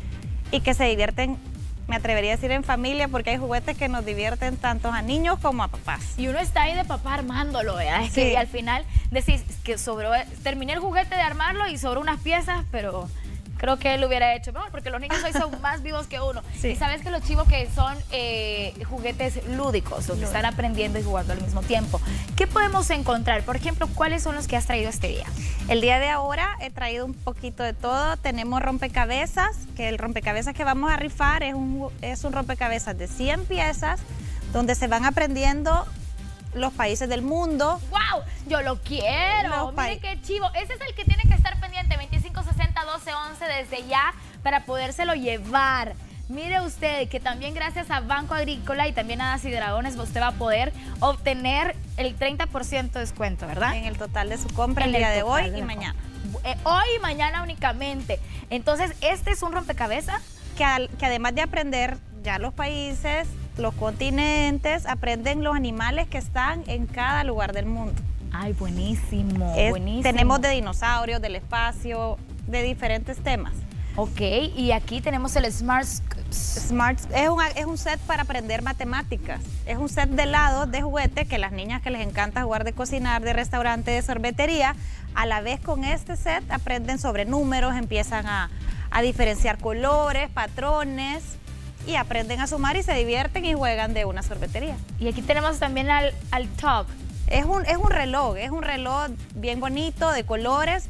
y que se divierten, me atrevería a decir, en familia, porque hay juguetes que nos divierten tanto a niños como a papás. Y uno está ahí de papá armándolo, ¿verdad? Es sí. Que al final decís que sobró, terminé el juguete de armarlo y sobró unas piezas, pero creo que él lo hubiera hecho mejor, porque los niños hoy son más vivos que uno. Sí. Y sabes que los chivos que son eh, juguetes lúdicos, los que están aprendiendo y jugando al mismo tiempo. ¿Qué podemos encontrar? Por ejemplo, ¿cuáles son los que has traído este día? El día de ahora he traído un poquito de todo. Tenemos rompecabezas, que el rompecabezas que vamos a rifar es un, es un rompecabezas de cien piezas, donde se van aprendiendo los países del mundo. ¡Wow! Yo lo quiero. Miren qué chivo. Ese es el que tiene que estar pendiente, veinticinco sesenta doce once desde ya para podérselo llevar. Mire usted que también gracias a Banco Agrícola y también a Hadas y Dragones usted va a poder obtener el treinta por ciento de descuento, ¿verdad? En el total de su compra el día de hoy y mañana. Eh, hoy y mañana únicamente. Entonces, este es un rompecabezas que, al, que además de aprender ya los países, los continentes, aprenden los animales que están en cada lugar del mundo. Ay, buenísimo, es, buenísimo. Tenemos de dinosaurios, del espacio, de diferentes temas. Ok, y aquí tenemos el Smart... Smart es un, es un set para aprender matemáticas. Es un set de helados, de juguete, que las niñas que les encanta jugar, de cocinar, de restaurante, de sorbetería, a la vez con este set aprenden sobre números, empiezan a, a diferenciar colores, patrones, y aprenden a sumar y se divierten y juegan de una sorbetería. Y aquí tenemos también al, al Top. Es un, es un reloj, es un reloj bien bonito, de colores,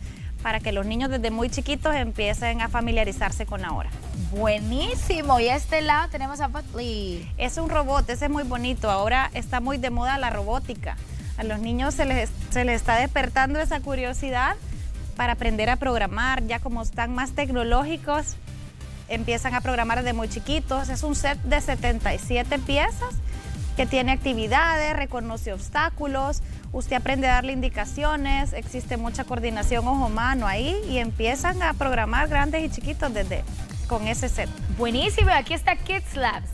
para que los niños desde muy chiquitos empiecen a familiarizarse con la hora. Buenísimo. Y a este lado tenemos a Butley. Es un robot, ese es muy bonito. Ahora está muy de moda la robótica. A los niños se les, se les está despertando esa curiosidad para aprender a programar. Ya como están más tecnológicos, empiezan a programar desde muy chiquitos. Es un set de setenta y siete piezas que tiene actividades, reconoce obstáculos, usted aprende a darle indicaciones, existe mucha coordinación ojo-mano ahí y empiezan a programar grandes y chiquitos desde con ese set. Buenísimo, aquí está Kids Labs.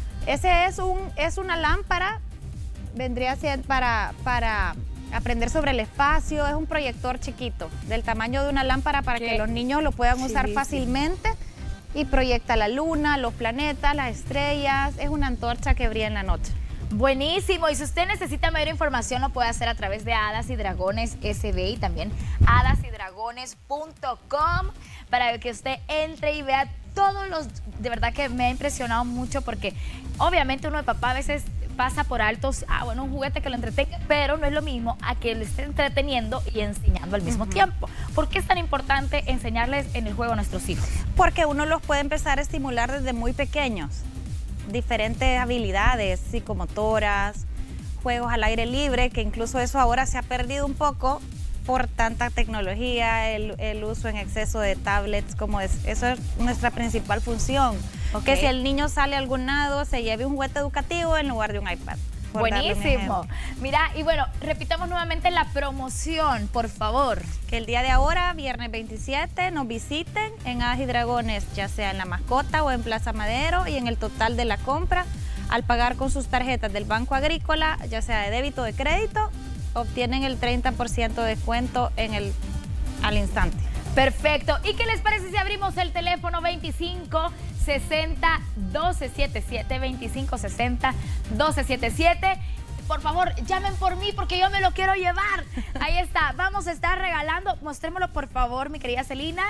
Ese es, un, es una lámpara, vendría a ser para, para aprender sobre el espacio, es un proyector chiquito, del tamaño de una lámpara para que los niños lo puedan usar chidísimo. fácilmente y proyecta la luna, los planetas, las estrellas, es una antorcha que brilla en la noche. Buenísimo, y si usted necesita mayor información lo puede hacer a través de Hadas y Dragones S B y también hadas y dragones punto com para que usted entre y vea todos los, de verdad que me ha impresionado mucho porque obviamente uno de papá a veces pasa por altos, ah bueno, un juguete que lo entretenga, pero no es lo mismo a que le esté entreteniendo y enseñando al mismo uh-huh. tiempo. ¿Por qué es tan importante enseñarles en el juego a nuestros hijos? Porque uno los puede empezar a estimular desde muy pequeños. Diferentes habilidades psicomotoras, juegos al aire libre, que incluso eso ahora se ha perdido un poco por tanta tecnología, el, el uso en exceso de tablets, como es, eso es nuestra principal función. Okay. Que si el niño sale a algún lado, se lleve un juguete educativo en lugar de un iPad. Buenísimo. Mira, y bueno, repitamos nuevamente la promoción, por favor. Que el día de ahora, viernes veintisiete, nos visiten en Hadas y Dragones, ya sea en La Mascota o en Plaza Madero, y en el total de la compra, al pagar con sus tarjetas del Banco Agrícola, ya sea de débito o de crédito, obtienen el treinta por ciento de descuento en el, al instante. Perfecto. ¿Y qué les parece si abrimos el teléfono veinticinco sesenta doce setenta y siete, veinticinco sesenta doce setenta y siete? Por favor, llamen por mí porque yo me lo quiero llevar. Ahí está. Vamos a estar regalando, mostrémoslo por favor, mi querida Celina,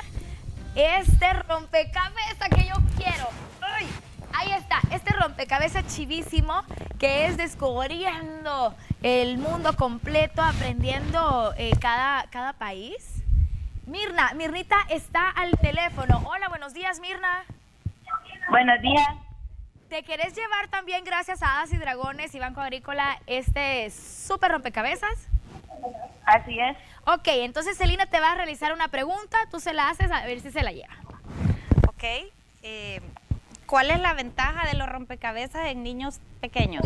este rompecabezas que yo quiero. ¡Ay! Ahí está, este rompecabezas chivísimo que es descubriendo el mundo completo, aprendiendo eh, cada, cada país. Mirna, Mirnita está al teléfono. Hola, buenos días, Mirna. Buenos días. ¿Te querés llevar también, gracias a Hadas y Dragones y Banco Agrícola, este súper rompecabezas? Así es. Ok, entonces Celina te va a realizar una pregunta, tú se la haces a ver si se la lleva. Ok, eh, ¿cuál es la ventaja de los rompecabezas en niños pequeños?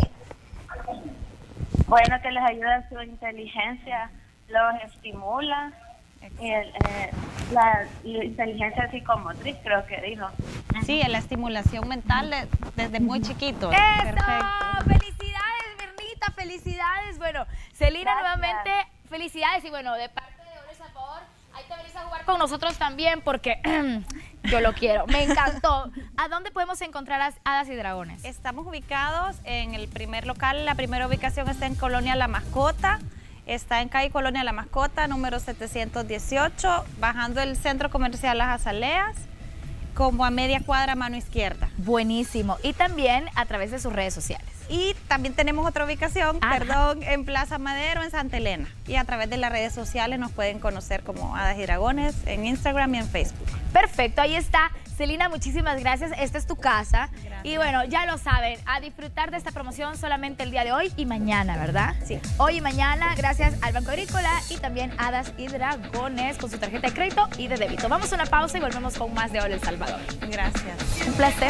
Bueno, que les ayuda su inteligencia, los estimula. Y el, eh, la, la inteligencia psicomotriz, creo que dijo. Sí, la estimulación mental de, desde muy chiquitos. ¡Eso! Perfecto. ¡Felicidades, Mirnita! ¡Felicidades! Bueno, Celina, Gracias. nuevamente, felicidades. Y bueno, de parte de Honores al Favor, ahí te venís a jugar con nosotros también porque yo lo quiero. Me encantó. ¿A dónde podemos encontrar a Hadas y Dragones? Estamos ubicados en el primer local. La primera ubicación está en Colonia La Mascota. Está en calle Colonia La Mascota, número setecientos dieciocho, bajando el centro comercial Las Azaleas, como a media cuadra a mano izquierda. Buenísimo. Y también a través de sus redes sociales. Y también tenemos otra ubicación, Ajá. perdón, en Plaza Madero, en Santa Elena. Y a través de las redes sociales nos pueden conocer como Hadas y Dragones en Instagram y en Facebook. Perfecto, ahí está. Celina, muchísimas gracias. Esta es tu casa. Gracias. Y bueno, ya lo saben, a disfrutar de esta promoción solamente el día de hoy y mañana, ¿verdad? Sí. Hoy y mañana, gracias al Banco Agrícola y también Hadas y Dragones con su tarjeta de crédito y de débito. Vamos a una pausa y volvemos con más de Hola El Salvador. Gracias. Un placer.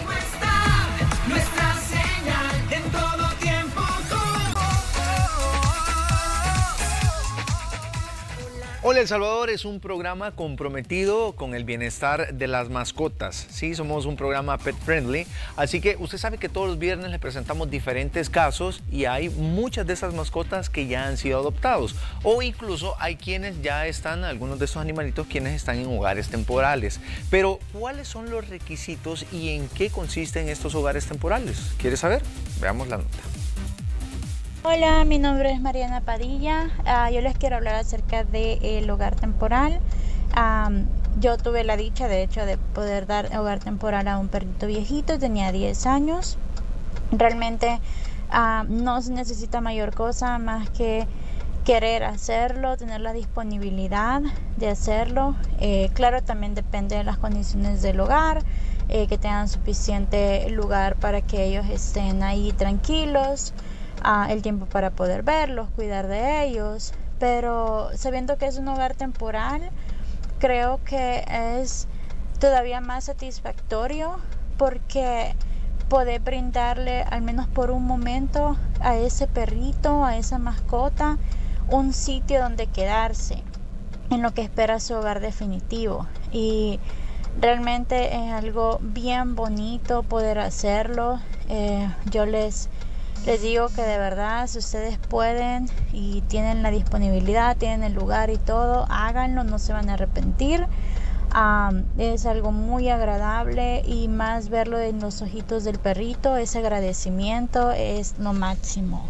Nuestra señal en todo tiempo. Hola El Salvador es un programa comprometido con el bienestar de las mascotas. Sí, somos un programa pet friendly, así que usted sabe que todos los viernes le presentamos diferentes casos y hay muchas de esas mascotas que ya han sido adoptados o incluso hay quienes ya están, algunos de esos animalitos, quienes están en hogares temporales. Pero, ¿cuáles son los requisitos y en qué consisten estos hogares temporales? ¿Quieres saber? Veamos la nota. Hola, mi nombre es Mariana Padilla. Uh, yo les quiero hablar acerca del hogar temporal. Um, yo tuve la dicha, de hecho, de poder dar hogar temporal a un perrito viejito. Tenía diez años. Realmente uh, no se necesita mayor cosa más que querer hacerlo, tener la disponibilidad de hacerlo. Eh, claro, también depende de las condiciones del hogar, eh, que tengan suficiente lugar para que ellos estén ahí tranquilos, uh, el tiempo para poder verlos, cuidar de ellos, pero sabiendo que es un hogar temporal, creo que es todavía más satisfactorio porque poder brindarle al menos por un momento a ese perrito, a esa mascota, un sitio donde quedarse en lo que espera su hogar definitivo. Y realmente es algo bien bonito poder hacerlo. Eh, yo les, les digo que de verdad, si ustedes pueden y tienen la disponibilidad, tienen el lugar y todo, háganlo, no se van a arrepentir. Um, es algo muy agradable y más verlo en los ojitos del perrito, ese agradecimiento es lo máximo.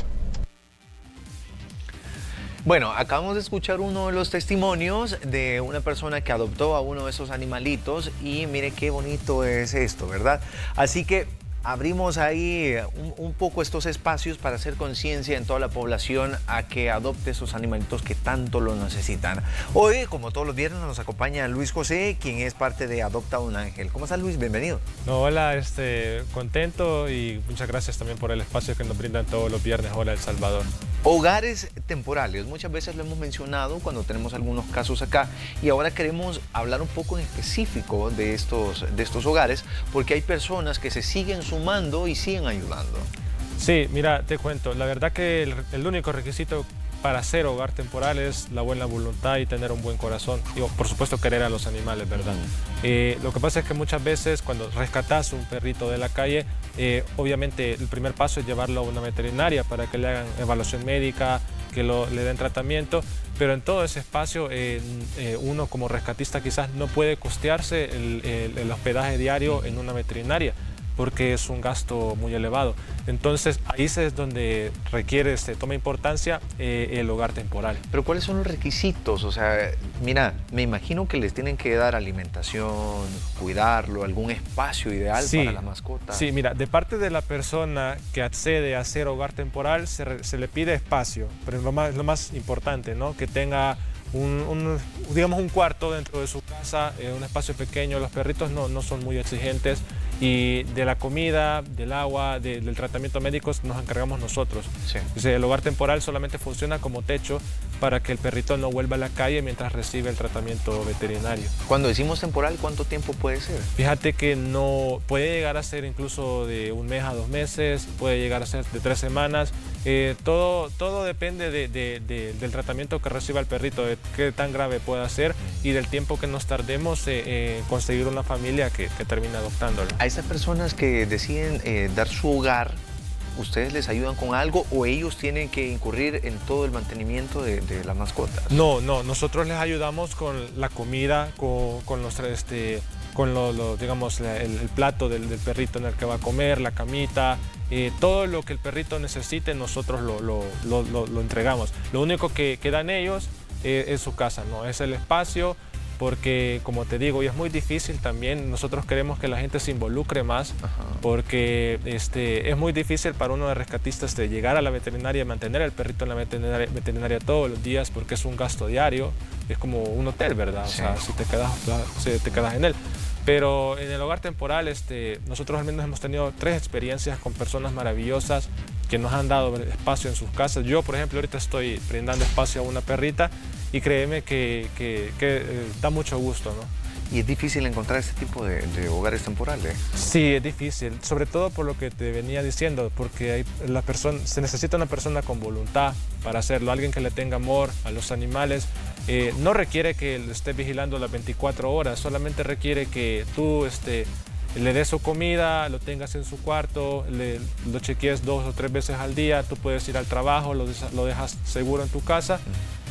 Bueno, acabamos de escuchar uno de los testimonios de una persona que adoptó a uno de esos animalitos y mire qué bonito es esto, ¿verdad? Así que abrimos ahí un, un poco estos espacios para hacer conciencia en toda la población a que adopte esos animalitos que tanto lo necesitan. Hoy, como todos los viernes, nos acompaña Luis José, quien es parte de Adopta un Ángel. ¿Cómo estás, Luis? Bienvenido. No, hola, este, contento y muchas gracias también por el espacio que nos brindan todos los viernes. Hola, El Salvador. Hogares temporales, muchas veces lo hemos mencionado cuando tenemos algunos casos acá y ahora queremos hablar un poco en específico de estos, de estos hogares porque hay personas que se siguen sumando y siguen ayudando. Sí, mira, te cuento, la verdad que el, el único requisito para ser hogar temporal es la buena voluntad y tener un buen corazón y por supuesto querer a los animales, ¿verdad? Eh, lo que pasa es que muchas veces cuando rescatas un perrito de la calle, eh, obviamente el primer paso es llevarlo a una veterinaria para que le hagan evaluación médica, que lo, le den tratamiento, pero en todo ese espacio eh, eh, uno como rescatista quizás no puede costearse el, el, el hospedaje diario en una veterinaria, porque es un gasto muy elevado. Entonces ahí es donde requiere, se toma importancia eh, el hogar temporal. Pero ¿cuáles son los requisitos? O sea, mira, me imagino que les tienen que dar alimentación, cuidarlo, algún espacio ideal sí, para la mascota. Sí, mira, de parte de la persona que accede a ser hogar temporal se, re, se le pide espacio, pero es lo más, lo más importante, ¿no? Que tenga Un, un, digamos un cuarto dentro de su casa, eh, un espacio pequeño. Los perritos no, no son muy exigentes y de la comida, del agua, de, del tratamiento médico nos encargamos nosotros. Sí. O sea, el hogar temporal solamente funciona como techo para que el perrito no vuelva a la calle mientras recibe el tratamiento veterinario. Cuando decimos temporal, ¿cuánto tiempo puede ser? Fíjate que no puede llegar a ser incluso de un mes a dos meses, puede llegar a ser de tres semanas. Eh, todo, todo depende de, de, de, del tratamiento que reciba el perrito, de qué tan grave pueda ser y del tiempo que nos tardemos en eh, eh, conseguir una familia que, que termine adoptándolo. A estas personas que deciden eh, dar su hogar, ¿ustedes les ayudan con algo o ellos tienen que incurrir en todo el mantenimiento de, de las mascotas? No, no, nosotros les ayudamos con la comida, con, con los... Este, con lo, lo, digamos, el, el plato del, del perrito en el que va a comer, la camita, eh, todo lo que el perrito necesite nosotros lo, lo, lo, lo, lo entregamos. Lo único que, que dan ellos eh, es su casa, ¿no? Es el espacio, porque como te digo, y es muy difícil también, nosotros queremos que la gente se involucre más, Ajá. porque este, es muy difícil para uno de rescatistas de llegar a la veterinaria y mantener al perrito en la veterinaria, veterinaria todos los días, porque es un gasto diario, es como un hotel, ¿verdad? Sí. O sea, si te quedas, si te quedas en él. Pero en el hogar temporal, este, nosotros al menos hemos tenido tres experiencias con personas maravillosas que nos han dado espacio en sus casas. Yo, por ejemplo, ahorita estoy brindando espacio a una perrita y créeme que, que, que eh, da mucho gusto, ¿no? ¿Y es difícil encontrar este tipo de, de hogares temporales? Sí, es difícil, sobre todo por lo que te venía diciendo, porque hay la persona, se necesita una persona con voluntad para hacerlo, alguien que le tenga amor a los animales. Eh, no requiere que lo esté vigilando las veinticuatro horas, solamente requiere que tú este, le des su comida, lo tengas en su cuarto, le, lo chequees dos o tres veces al día, tú puedes ir al trabajo, lo, lo dejas seguro en tu casa.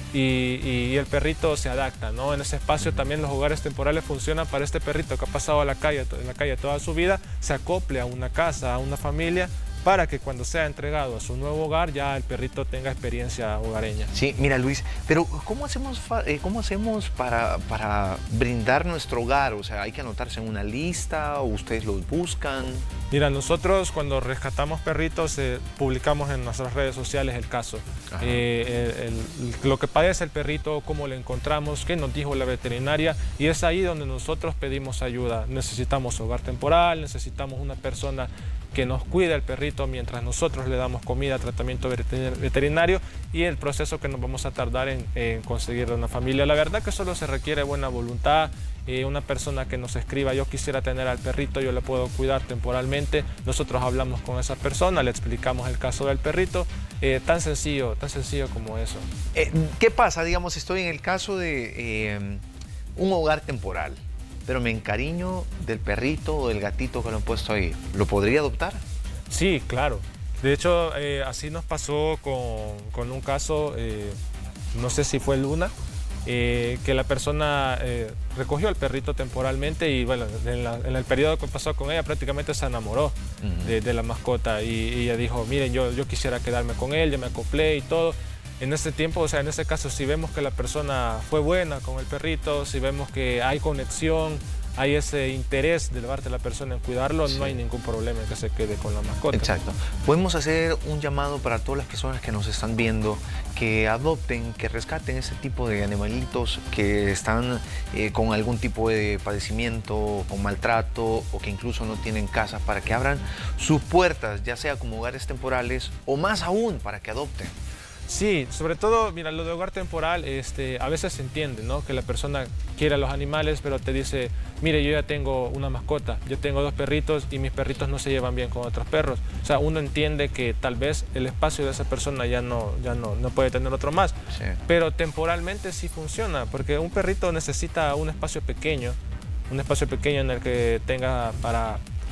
Y, y el perrito se adapta, ¿no? En ese espacio también los hogares temporales funcionan para este perrito que ha pasado a la calle, en la calle toda su vida, se acople a una casa, a una familia para que cuando sea entregado a su nuevo hogar ya el perrito tenga experiencia hogareña. Sí, mira Luis, pero ¿cómo hacemos, eh, cómo hacemos para, para brindar nuestro hogar? O sea, ¿hay que anotarse en una lista o ustedes los buscan? Mira, nosotros cuando rescatamos perritos eh, publicamos en nuestras redes sociales el caso. Eh, el, el, lo que padece el perrito, cómo lo encontramos, qué nos dijo la veterinaria, y es ahí donde nosotros pedimos ayuda. Necesitamos hogar temporal, necesitamos una persona que nos cuide al perrito mientras nosotros le damos comida, tratamiento veterinario y el proceso que nos vamos a tardar en, en conseguir una familia. La verdad que solo se requiere buena voluntad, eh, una persona que nos escriba, yo quisiera tener al perrito, yo le puedo cuidar temporalmente, nosotros hablamos con esa persona, le explicamos el caso del perrito, eh, tan sencillo, tan sencillo como eso. Eh, ¿Qué pasa? Digamos, estoy en el caso de eh, un hogar temporal, pero me encariño del perrito o del gatito que lo han puesto ahí. ¿Lo podría adoptar? Sí, claro. De hecho, eh, así nos pasó con, con un caso, eh, no sé si fue Luna, eh, que la persona eh, recogió al perrito temporalmente y bueno, en, la, en el periodo que pasó con ella prácticamente se enamoró uh-huh. de, de la mascota y, y ella dijo, miren, yo, yo quisiera quedarme con él, ya me acoplé y todo. En ese tiempo, o sea, en ese caso, si vemos que la persona fue buena con el perrito, si vemos que hay conexión, hay ese interés de parte de la persona en cuidarlo, sí. no hay ningún problema en que se quede con la mascota. Exacto. Podemos hacer un llamado para todas las personas que nos están viendo, que adopten, que rescaten ese tipo de animalitos que están eh, con algún tipo de padecimiento, con maltrato o que incluso no tienen casa, para que abran sus puertas, ya sea como hogares temporales o más aún para que adopten. Sí, sobre todo, mira, lo de hogar temporal, este, a veces se entiende, ¿no? Que la persona quiere a los animales, pero te dice, mire, yo ya tengo una mascota, yo tengo dos perritos y mis perritos no se llevan bien con otros perros. O sea, uno entiende que tal vez el espacio de esa persona ya no, ya no, no puede tener otro más. Sí. Pero temporalmente sí funciona, porque un perrito necesita un espacio pequeño, un espacio pequeño en el que tenga para...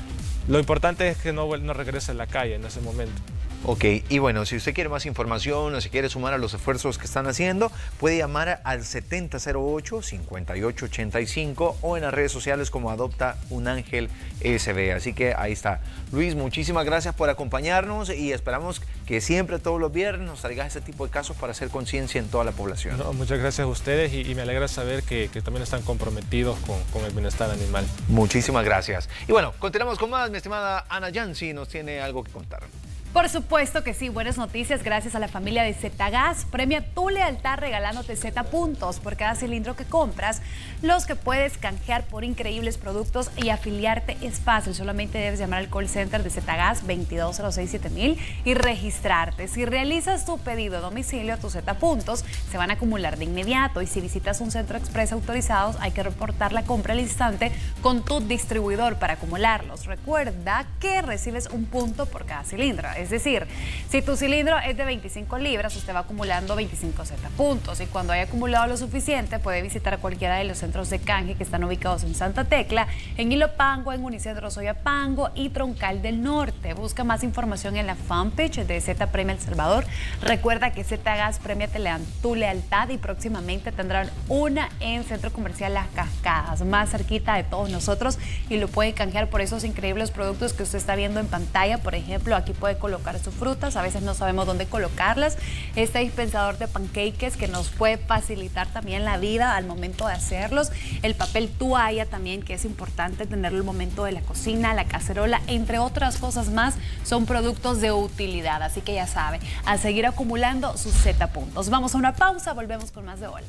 Lo importante es que no, no regrese a la calle en ese momento. Ok, y bueno, si usted quiere más información o si quiere sumar a los esfuerzos que están haciendo, puede llamar al setenta cero ocho, cincuenta y ocho ochenta y cinco o en las redes sociales como Adopta un Ángel S B. Así que ahí está. Luis, muchísimas gracias por acompañarnos y esperamos que siempre, todos los viernes, nos traigas este tipo de casos para hacer conciencia en toda la población. No, muchas gracias a ustedes y, y me alegra saber que, que también están comprometidos con, con el bienestar animal. Muchísimas gracias. Y bueno, continuamos con más. Mi estimada Ana Yancy nos tiene algo que contar. Por supuesto que sí, buenas noticias gracias a la familia de Zetagas. Premia tu lealtad regalándote Z puntos por cada cilindro que compras, los que puedes canjear por increíbles productos y afiliarte es fácil. Solamente debes llamar al call center de Zetagas veintidós cero seis siete mil y registrarte. Si realizas tu pedido a domicilio, tus Z puntos se van a acumular de inmediato y si visitas un centro express autorizado hay que reportar la compra al instante con tu distribuidor para acumularlos. Recuerda que recibes un punto por cada cilindro. Es decir, si tu cilindro es de veinticinco libras, usted va acumulando veinticinco Z puntos y cuando haya acumulado lo suficiente puede visitar cualquiera de los centros de canje que están ubicados en Santa Tecla, en Ilopango, en Unicentro Soyapango y Troncal del Norte. Busca más información en la fanpage de Z Premia El Salvador. Recuerda que Zetagas premia tu lealtad y próximamente tendrán una en Centro Comercial Las Cascadas, más cerquita de todos nosotros y lo puede canjear por esos increíbles productos que usted está viendo en pantalla. Por ejemplo, aquí puede colocar sus frutas, a veces no sabemos dónde colocarlas. Este dispensador de pancakes que nos puede facilitar también la vida al momento de hacerlos. El papel toalla también, que es importante tenerlo al momento de la cocina, la cacerola, entre otras cosas más, son productos de utilidad. Así que ya sabe, a seguir acumulando sus Z puntos. Vamos a una pausa, volvemos con más de Hola.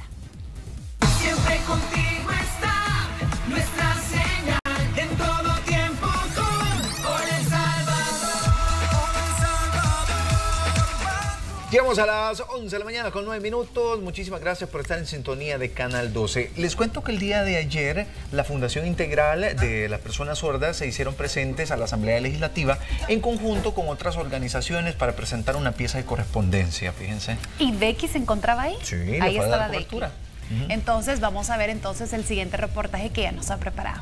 Siempre contigo está nuestra señal en todo tiempo con Hola El Salvador. Llegamos a las once de la mañana con nueve minutos. Muchísimas gracias por estar en sintonía de Canal doce. Les cuento que el día de ayer la Fundación Integral de las Personas Sordas se hicieron presentes a la Asamblea Legislativa en conjunto con otras organizaciones para presentar una pieza de correspondencia, fíjense. ¿Y Becky se encontraba ahí? Sí, ahí le fue a estaba dar Becky. cobertura. Uh-huh. Entonces vamos a ver entonces el siguiente reportaje que ya nos ha preparado.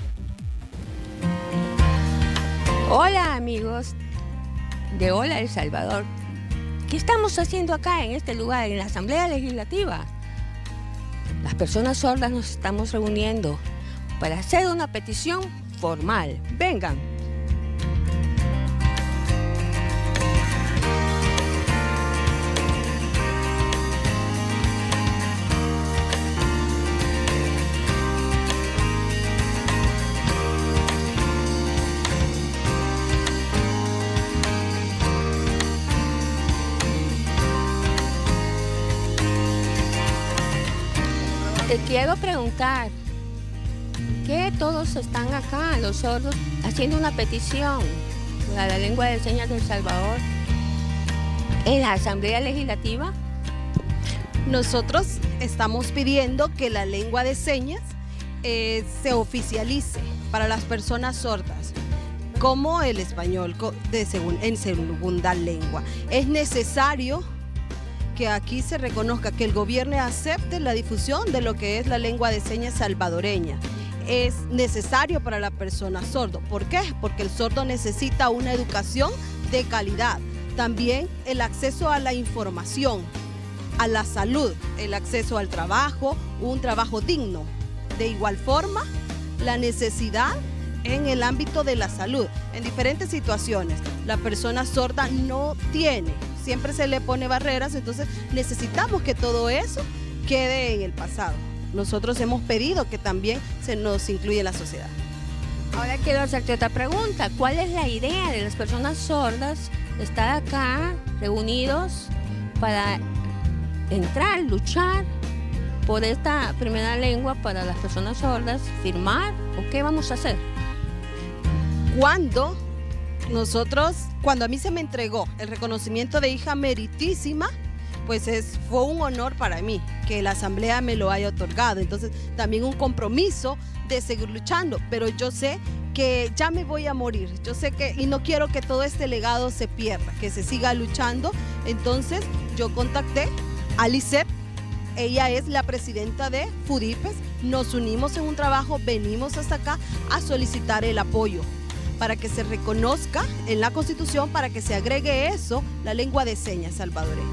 Hola amigos de Hola El Salvador. ¿Qué estamos haciendo acá en este lugar, en la Asamblea Legislativa? Las personas sordas nos estamos reuniendo para hacer una petición formal. Vengan. quiero preguntar, ¿qué todos están acá, los sordos, haciendo una petición para la lengua de señas de El Salvador en la Asamblea Legislativa? Nosotros estamos pidiendo que la lengua de señas eh, se oficialice para las personas sordas, como el español de segun, en segunda lengua. Es necesario que aquí se reconozca, que el gobierno acepte la difusión de lo que es la lengua de señas salvadoreña. Es necesario para la persona sordo. ¿Por qué? Porque el sordo necesita una educación de calidad. También el acceso a la información, a la salud, el acceso al trabajo, un trabajo digno. De igual forma, la necesidad en el ámbito de la salud, en diferentes situaciones. La persona sorda no tiene, siempre se le pone barreras, entonces necesitamos que todo eso quede en el pasado. Nosotros hemos pedido que también se nos incluya en la sociedad. Ahora quiero hacerte otra pregunta. ¿Cuál es la idea de las personas sordas de estar acá reunidos para entrar, luchar por esta primera lengua para las personas sordas, firmar o qué vamos a hacer? Cuando nosotros, cuando a mí se me entregó el reconocimiento de hija meritísima, pues es, fue un honor para mí que la Asamblea me lo haya otorgado. Entonces también un compromiso de seguir luchando, pero yo sé que ya me voy a morir, yo sé que, y no quiero que todo este legado se pierda, que se siga luchando. Entonces yo contacté a Lisette, ella es la presidenta de FUDIPES, nos unimos en un trabajo, venimos hasta acá a solicitar el apoyo para que se reconozca en la Constitución, para que se agregue eso, la lengua de señas salvadoreñas.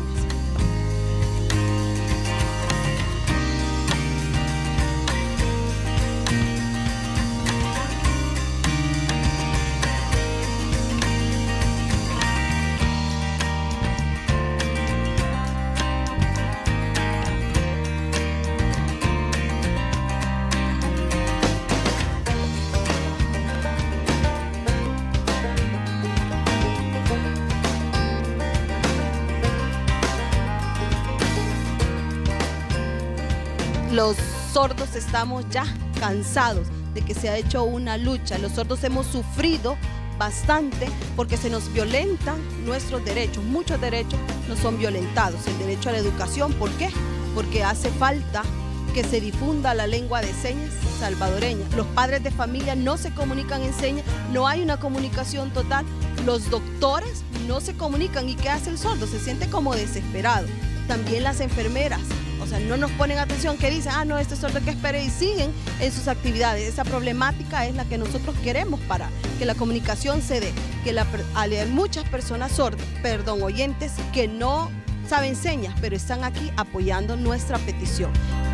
Los sordos estamos ya cansados de que se ha hecho una lucha. Los sordos hemos sufrido bastante porque se nos violentan nuestros derechos. Muchos derechos nos son violentados. El derecho a la educación, ¿por qué? Porque hace falta que se difunda la lengua de señas salvadoreña. Los padres de familia no se comunican en señas, no hay una comunicación total. Los doctores no se comunican. ¿Y qué hace el sordo? Se siente como desesperado. También las enfermeras. O sea, no nos ponen atención, que dicen, ah, no, este sordo que espere, y siguen en sus actividades. Esa problemática es la que nosotros queremos para que la comunicación se dé, que la, hay muchas personas sordas, perdón, oyentes, que no saben señas, pero están aquí apoyando nuestra petición.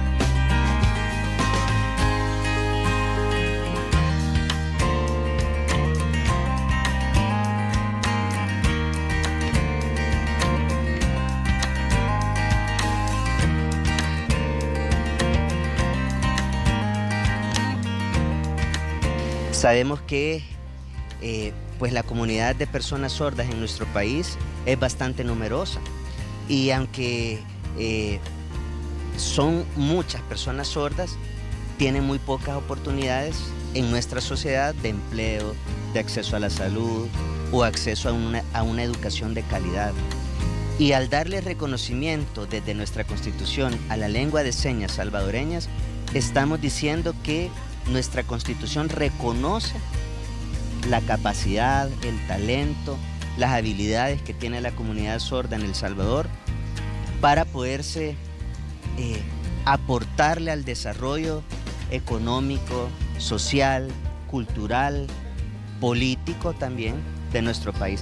Sabemos que eh, pues la comunidad de personas sordas en nuestro país es bastante numerosa, y aunque eh, son muchas personas sordas, tienen muy pocas oportunidades en nuestra sociedad de empleo, de acceso a la salud o acceso a una, a una educación de calidad. Y al darle reconocimiento desde nuestra Constitución a la lengua de señas salvadoreñas, estamos diciendo que nuestra Constitución reconoce la capacidad, el talento, las habilidades que tiene la comunidad sorda en El Salvador para poderse eh, aportarle al desarrollo económico, social, cultural, político también de nuestro país.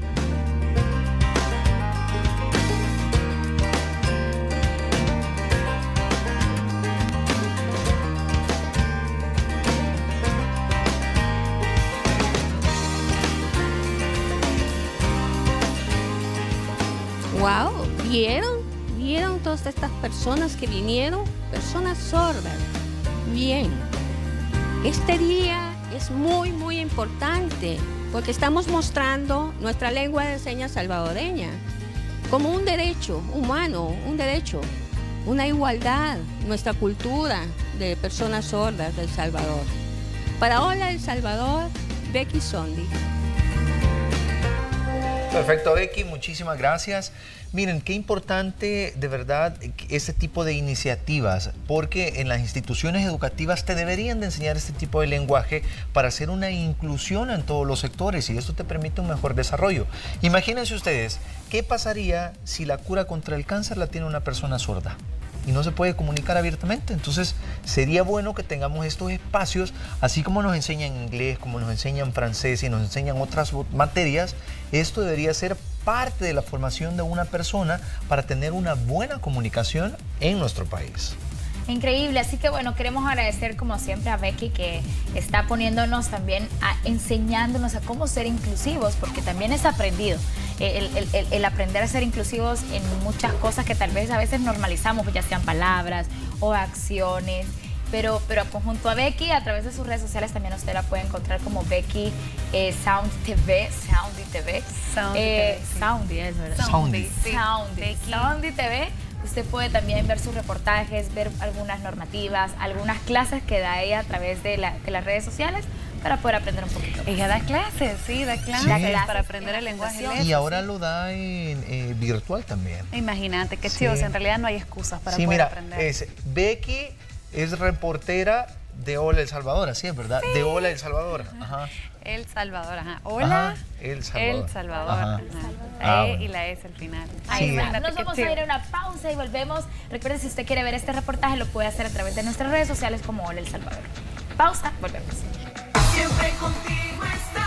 Wow, ¿vieron? ¿Vieron todas estas personas que vinieron? Personas sordas. Bien. Este día es muy, muy importante porque estamos mostrando nuestra lengua de señas salvadoreña como un derecho humano, un derecho una igualdad, nuestra cultura de personas sordas de El Salvador. Para Hola El Salvador, Becky Sondi. Perfecto, Becky, muchísimas gracias. Miren, qué importante de verdad este tipo de iniciativas, porque en las instituciones educativas te deberían de enseñar este tipo de lenguaje para hacer una inclusión en todos los sectores y esto te permite un mejor desarrollo. Imagínense ustedes, ¿qué pasaría si la cura contra el cáncer la tiene una persona sorda y no se puede comunicar abiertamente? Entonces sería bueno que tengamos estos espacios, así como nos enseñan inglés, como nos enseñan francés y nos enseñan otras materias. Esto debería ser parte de la formación de una persona para tener una buena comunicación en nuestro país. Increíble, así que bueno, queremos agradecer como siempre a Becky que está poniéndonos también, a, enseñándonos a cómo ser inclusivos, porque también es aprendido. El, el, el, el aprender a ser inclusivos en muchas cosas que tal vez a veces normalizamos, ya sean palabras o acciones. Pero, pero junto a Becky, a través de sus redes sociales también usted la puede encontrar como Becky eh, Sound T V, Soundy T V. Soundy eh, T V, sí. Soundy es verdad. Soundy. Sí. Soundy. Soundy T V. Usted puede también ver sus reportajes, ver algunas normativas, algunas clases que da ella a través de, la, de las redes sociales para poder aprender un poquito. Ella da clases, sí, da clases, Sí. para aprender el lenguaje. Y ahora lo da en eh, virtual también. Imagínate, qué Sí. chivos, en realidad no hay excusas para Sí, poder mira, aprender. es Becky es reportera de Hola El Salvador, así es, ¿verdad? Sí. De Hola El Salvador. Ajá. El Salvador, ajá. Hola. Ajá, El Salvador. El Salvador. Ajá. Ajá. Ah, E bueno. y la S al final. Ahí Sí. está. Nos vamos a ir a una pausa y volvemos. Recuerden, si usted quiere ver este reportaje, lo puede hacer a través de nuestras redes sociales como Hola El Salvador. Pausa, volvemos. Siempre contigo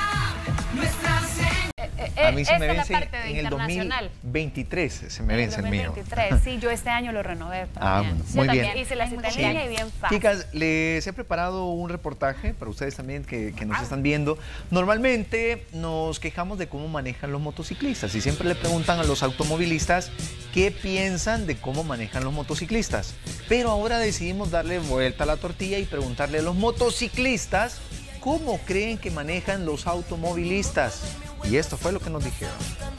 está nuestra señal. A mí se esa me es la vence parte de en el dos mil internacional. veintitrés, se me vence el mío. dos mil veintitrés, sí, yo este año lo renové también. Ah, bueno, Yo muy también bien. hice la cita Sí. en línea y bien fácil. Chicas, les he preparado un reportaje para ustedes también que, que nos están viendo. Normalmente nos quejamos de cómo manejan los motociclistas y siempre le preguntan a los automovilistas qué piensan de cómo manejan los motociclistas. Pero ahora decidimos darle vuelta a la tortilla y preguntarle a los motociclistas cómo creen que manejan los automovilistas. Y esto fue lo que nos dijeron.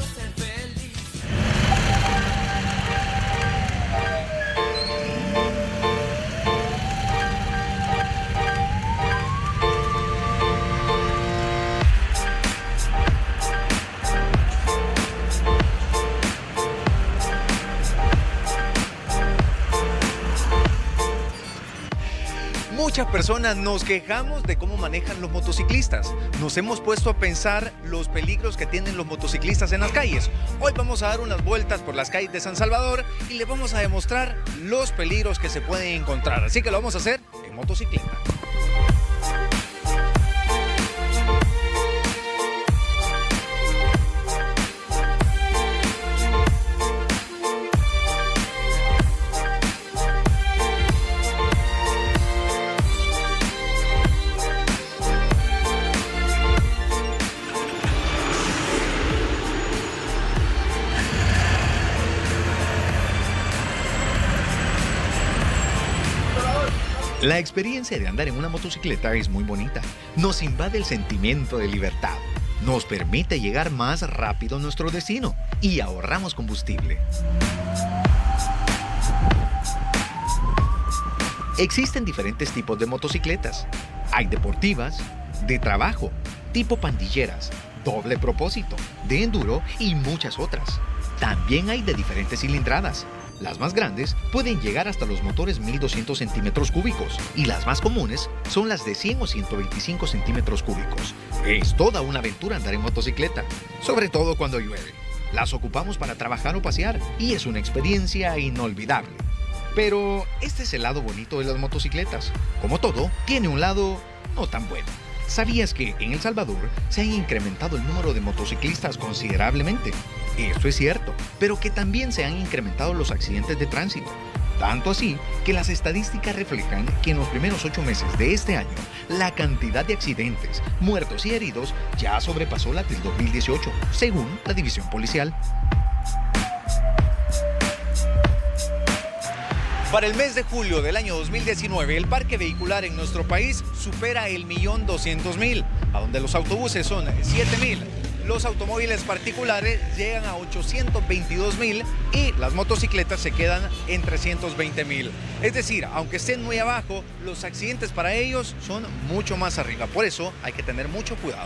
Muchas personas nos quejamos de cómo manejan los motociclistas. Nos hemos puesto a pensar los peligros que tienen los motociclistas en las calles. Hoy vamos a dar unas vueltas por las calles de San Salvador y les vamos a demostrar los peligros que se pueden encontrar. Así que lo vamos a hacer en motocicleta. La experiencia de andar en una motocicleta es muy bonita. Nos invade el sentimiento de libertad. Nos permite llegar más rápido a nuestro destino y ahorramos combustible. Existen diferentes tipos de motocicletas. Hay deportivas, de trabajo, tipo pandilleras, doble propósito, de enduro y muchas otras. También hay de diferentes cilindradas. Las más grandes pueden llegar hasta los motores mil doscientos centímetros cúbicos y las más comunes son las de cien o ciento veinticinco centímetros cúbicos. Es toda una aventura andar en motocicleta, sobre todo cuando llueve. Las ocupamos para trabajar o pasear y es una experiencia inolvidable. Pero este es el lado bonito de las motocicletas. Como todo, tiene un lado no tan bueno. ¿Sabías que en El Salvador se han incrementado el número de motociclistas considerablemente? Esto es cierto, pero que también se han incrementado los accidentes de tránsito. Tanto así que las estadísticas reflejan que en los primeros ocho meses de este año, la cantidad de accidentes, muertos y heridos ya sobrepasó la del dos mil dieciocho, según la División Policial. Para el mes de julio del año dos mil diecinueve, el parque vehicular en nuestro país supera el millón doscientos mil, a donde los autobuses son siete mil, los automóviles particulares llegan a ochocientos veintidós mil y las motocicletas se quedan en trescientos veinte mil. Es decir, aunque estén muy abajo, los accidentes para ellos son mucho más arriba. Por eso hay que tener mucho cuidado.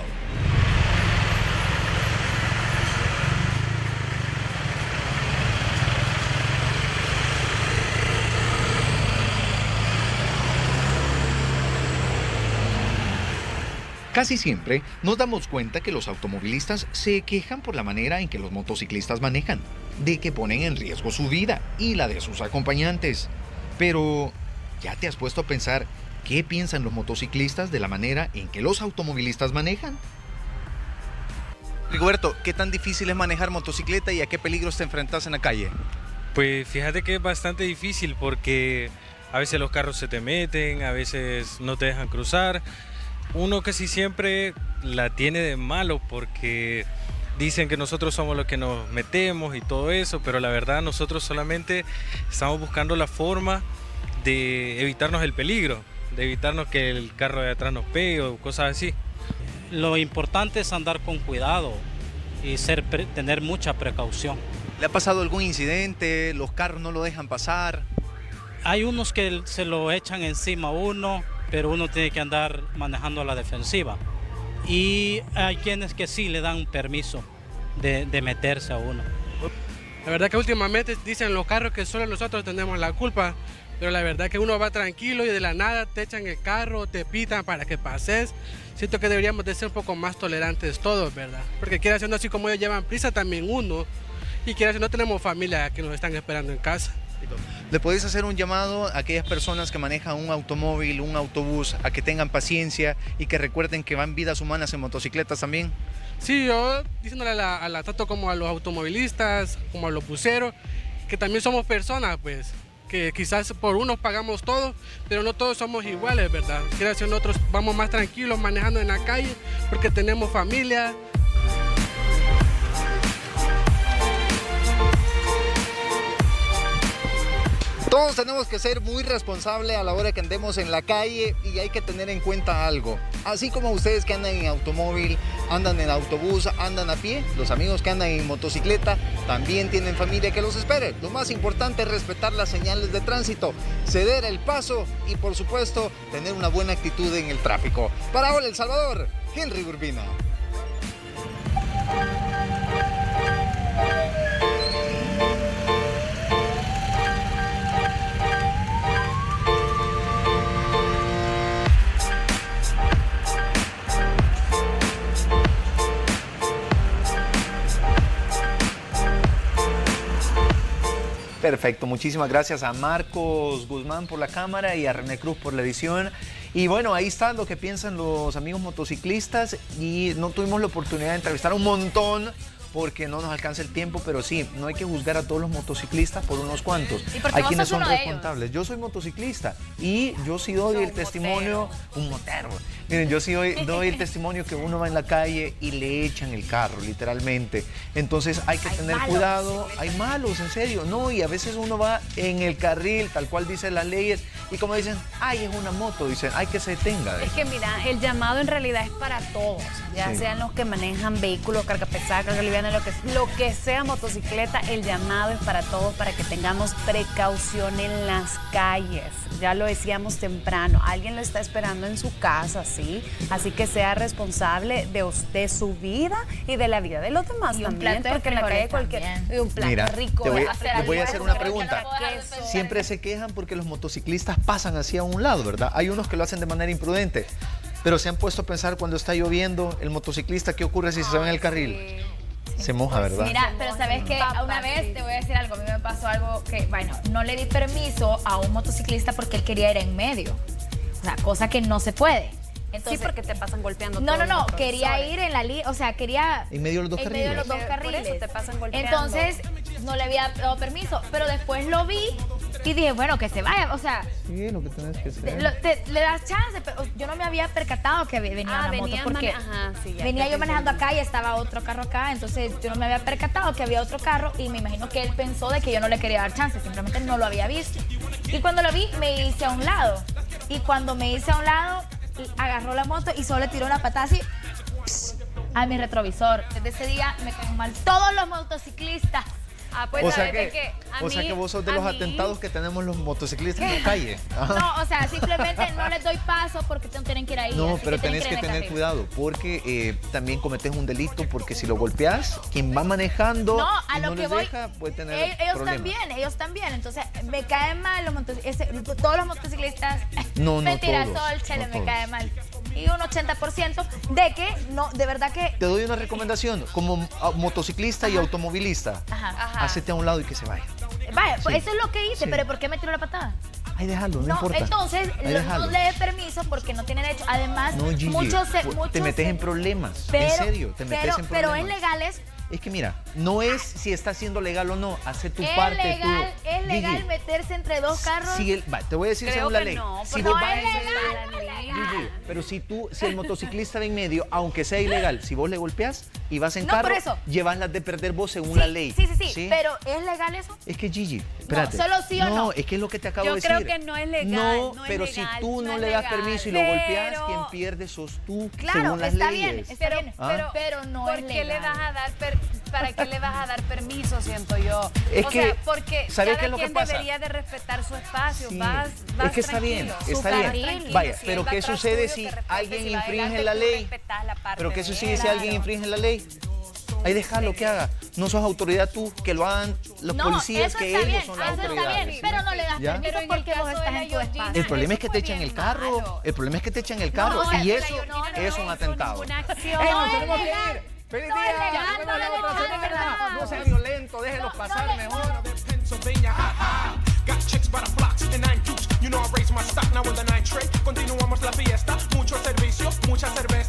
Casi siempre nos damos cuenta que los automovilistas se quejan por la manera en que los motociclistas manejan, de que ponen en riesgo su vida y la de sus acompañantes. Pero, ¿ya te has puesto a pensar qué piensan los motociclistas de la manera en que los automovilistas manejan? Rigoberto, ¿qué tan difícil es manejar motocicleta y a qué peligros te enfrentas en la calle? Pues fíjate que es bastante difícil porque a veces los carros se te meten, a veces no te dejan cruzar. Uno casi siempre la tiene de malo porque dicen que nosotros somos los que nos metemos y todo eso, pero la verdad nosotros solamente estamos buscando la forma de evitarnos el peligro, de evitarnos que el carro de atrás nos pegue o cosas así. Lo importante es andar con cuidado y ser, tener mucha precaución. ¿Le ha pasado algún incidente? ¿Los carros no lo dejan pasar? Hay unos que se lo echan encima a uno, pero uno tiene que andar manejando a la defensiva. Y hay quienes que sí le dan permiso de, de meterse a uno. La verdad que últimamente dicen los carros que solo nosotros tenemos la culpa, pero la verdad que uno va tranquilo y de la nada te echan el carro, te pitan para que pases. Siento que deberíamos de ser un poco más tolerantes todos, ¿verdad? Porque quiera siendo así como ellos llevan prisa también uno, y quiera si no tenemos familia que nos están esperando en casa. ¿Le podéis hacer un llamado a aquellas personas que manejan un automóvil, un autobús, a que tengan paciencia y que recuerden que van vidas humanas en motocicletas también? Sí, yo diciéndole a la, a la tanto como a los automovilistas, como a los buceros, que también somos personas, pues, que quizás por unos pagamos todo, pero no todos somos iguales, ¿verdad? Quiero decir, nosotros vamos más tranquilos manejando en la calle porque tenemos familia. Todos tenemos que ser muy responsables a la hora que andemos en la calle y hay que tener en cuenta algo. Así como ustedes que andan en automóvil, andan en autobús, andan a pie, los amigos que andan en motocicleta también tienen familia que los espere. Lo más importante es respetar las señales de tránsito, ceder el paso y por supuesto tener una buena actitud en el tráfico. Para Hola El Salvador, Henry Urbina. Perfecto, muchísimas gracias a Marcos Guzmán por la cámara y a René Cruz por la edición. Y bueno, ahí está lo que piensan los amigos motociclistas y no tuvimos la oportunidad de entrevistar a un montón porque no nos alcanza el tiempo, pero sí, no hay que juzgar a todos los motociclistas por unos cuantos. ¿Y por qué hay vos quienes sos son uno de responsables. Yo soy motociclista y yo sí doy el testimonio, un motero. Miren, yo sí doy, doy el testimonio que uno va en la calle y le echan el carro, literalmente. Entonces hay que Hay tener malos. cuidado. Hay malos, en serio. No, y a veces uno va en el carril, tal cual dicen las leyes, y como dicen, ay, es una moto, dicen, ay, que se detenga. Es que mira, el llamado en realidad es para todos, ya Sí. sean los que manejan vehículos, carga pesada, carga liviana, lo que, lo que sea motocicleta, el llamado es para todos para que tengamos precaución en las calles. Ya lo decíamos temprano, alguien lo está esperando en su casa, ¿sí? Así que sea responsable de usted, su vida y de la vida de los demás Y un también, plato de porque en la calle frijoles cualquier... y un plato Mira, rico. te voy, de hacer te voy a algo hacer una eso, pregunta. queso. Siempre se quejan porque los motociclistas pasan hacia un lado, ¿verdad? Hay unos que lo hacen de manera imprudente, pero se han puesto a pensar cuando está lloviendo, el motociclista, ¿qué ocurre si se va en el carril? Se moja, ¿verdad? Mira, pero sabes que una vez te voy a decir algo, a mí me pasó algo que, bueno, no le di permiso a un motociclista porque él quería ir en medio. O sea, cosa que no se puede. Entonces, Sí, porque te pasan golpeando No, no, todos no, los quería profesores. ir en la línea, o sea, quería... En medio de los dos en medio de los carriles. dos Por carriles. eso te pasan golpeando. Entonces, no le había dado permiso, pero después lo vi y dije, bueno, que se vaya, o sea, Sí, lo que tienes que te- hacer. lo- te- le das chance, pero yo no me había percatado que venía Ah, una moto venía porque mane- ajá, sí, ya, venía ya yo te manejando entendí. acá y estaba otro carro acá, entonces yo no me había percatado que había otro carro y me imagino que él pensó de que yo no le quería dar chance, simplemente no lo había visto. Y cuando lo vi, me hice a un lado. Y cuando me hice a un lado, agarró la moto y solo le tiró una patada así. a mi retrovisor. Desde ese día me caen mal todos los motociclistas. Ah, pues o sea, sabes que, de que a o mí, sea que vos sos de a los mí- atentados que tenemos los motociclistas en la calle. Ajá. No, o sea, simplemente no les doy paso porque no tienen que ir ahí. No, así pero tienen tenés que ir en el tener carril. cuidado porque eh, también cometes un delito porque si lo golpeas, quien va manejando No, a y lo no que les voy, deja puede tener ellos, ellos problemas. también, ellos también. Entonces, me caen mal los motociclistas, todos los motociclistas. No, no Mentira, todos, Sol, Chele, no me todos. cae mal. Y un ochenta por ciento de que, no, de verdad que... Te doy una recomendación, como ah, motociclista y automovilista, Ajá, ajá. hacete a un lado y que se vaya. Vaya, pues Sí. eso es lo que hice, Sí. pero ¿por qué me tiró la patada? Ahí déjalo, no, No, importa. entonces Ahí lo- déjalo. no le dé permiso porque no tiene derecho. Además, No, Gigi, muchos, se- pu- muchos te metes se- en problemas, pero, en serio, te metes pero, en pero problemas. es legales. Es que mira, no es si está siendo legal o no, hace tu Es parte. legal, tú. es legal Gigi, meterse entre dos carros. si el- va, te voy a decir Creo según la que ley. no, si porque vos no vas- es legal. Gigi, pero si tú, si el motociclista va en medio, aunque sea ilegal, si vos le golpeas y vas en No, por carro, eso. llevas las de perder vos según Sí, la ley. Sí, sí, sí, pero ¿es legal eso? Es que Gigi, espérate. solo sí o no. es que es lo que te acabo Yo de decir. creo que no es legal, No, no es pero legal, si tú no no, es le das legal. permiso y lo Pero- golpeas, quien pierde sos tú, Claro, según las está leyes. bien, está bien, ¿Ah? pero, pero no ¿Por es qué le legal. vas a dar per- ¿Para qué le vas a dar permiso, siento yo? Es o que, sea, porque ¿sabes cada qué es lo que quien pasa? debería de respetar su espacio. Sí, Vas, vas es que está bien, tranquilo. está Vas bien. tranquilo. Vaya, Si pero él va ¿qué atrás sucede tuyo, si que respete, alguien si va infringe adelante, la tú ley? respetas la parte Pero ¿qué de sucede él. si alguien Claro. infringe la ley? Ahí déjalo que haga. No sos autoridad tú, que lo hagan los No, policías, eso que está ellos bien, son las eso está autoridades. bien, pero no le das ¿Ya? permiso Pero en el porque vos caso de estás la en tu Georgina, espacio. El problema es que te eso fue echan el bien carro. malo. El problema es que te echan el carro. No, o sea, y la eso Georgina no es un hizo atentado. ninguna acción. ¡Ey, No nos es tenemos que legal. ir! ¡Feliz No es día! legal, Nos vemos no en la es otra legal. semana. No sea violento, déjelo pasar mejor. Pennsylvania, ha, ha. Got chicks by the blocks in nine cubes. You know I raise my stock now in the nine trade. Continuamos la fiesta, mucho servicio, mucha cerveza.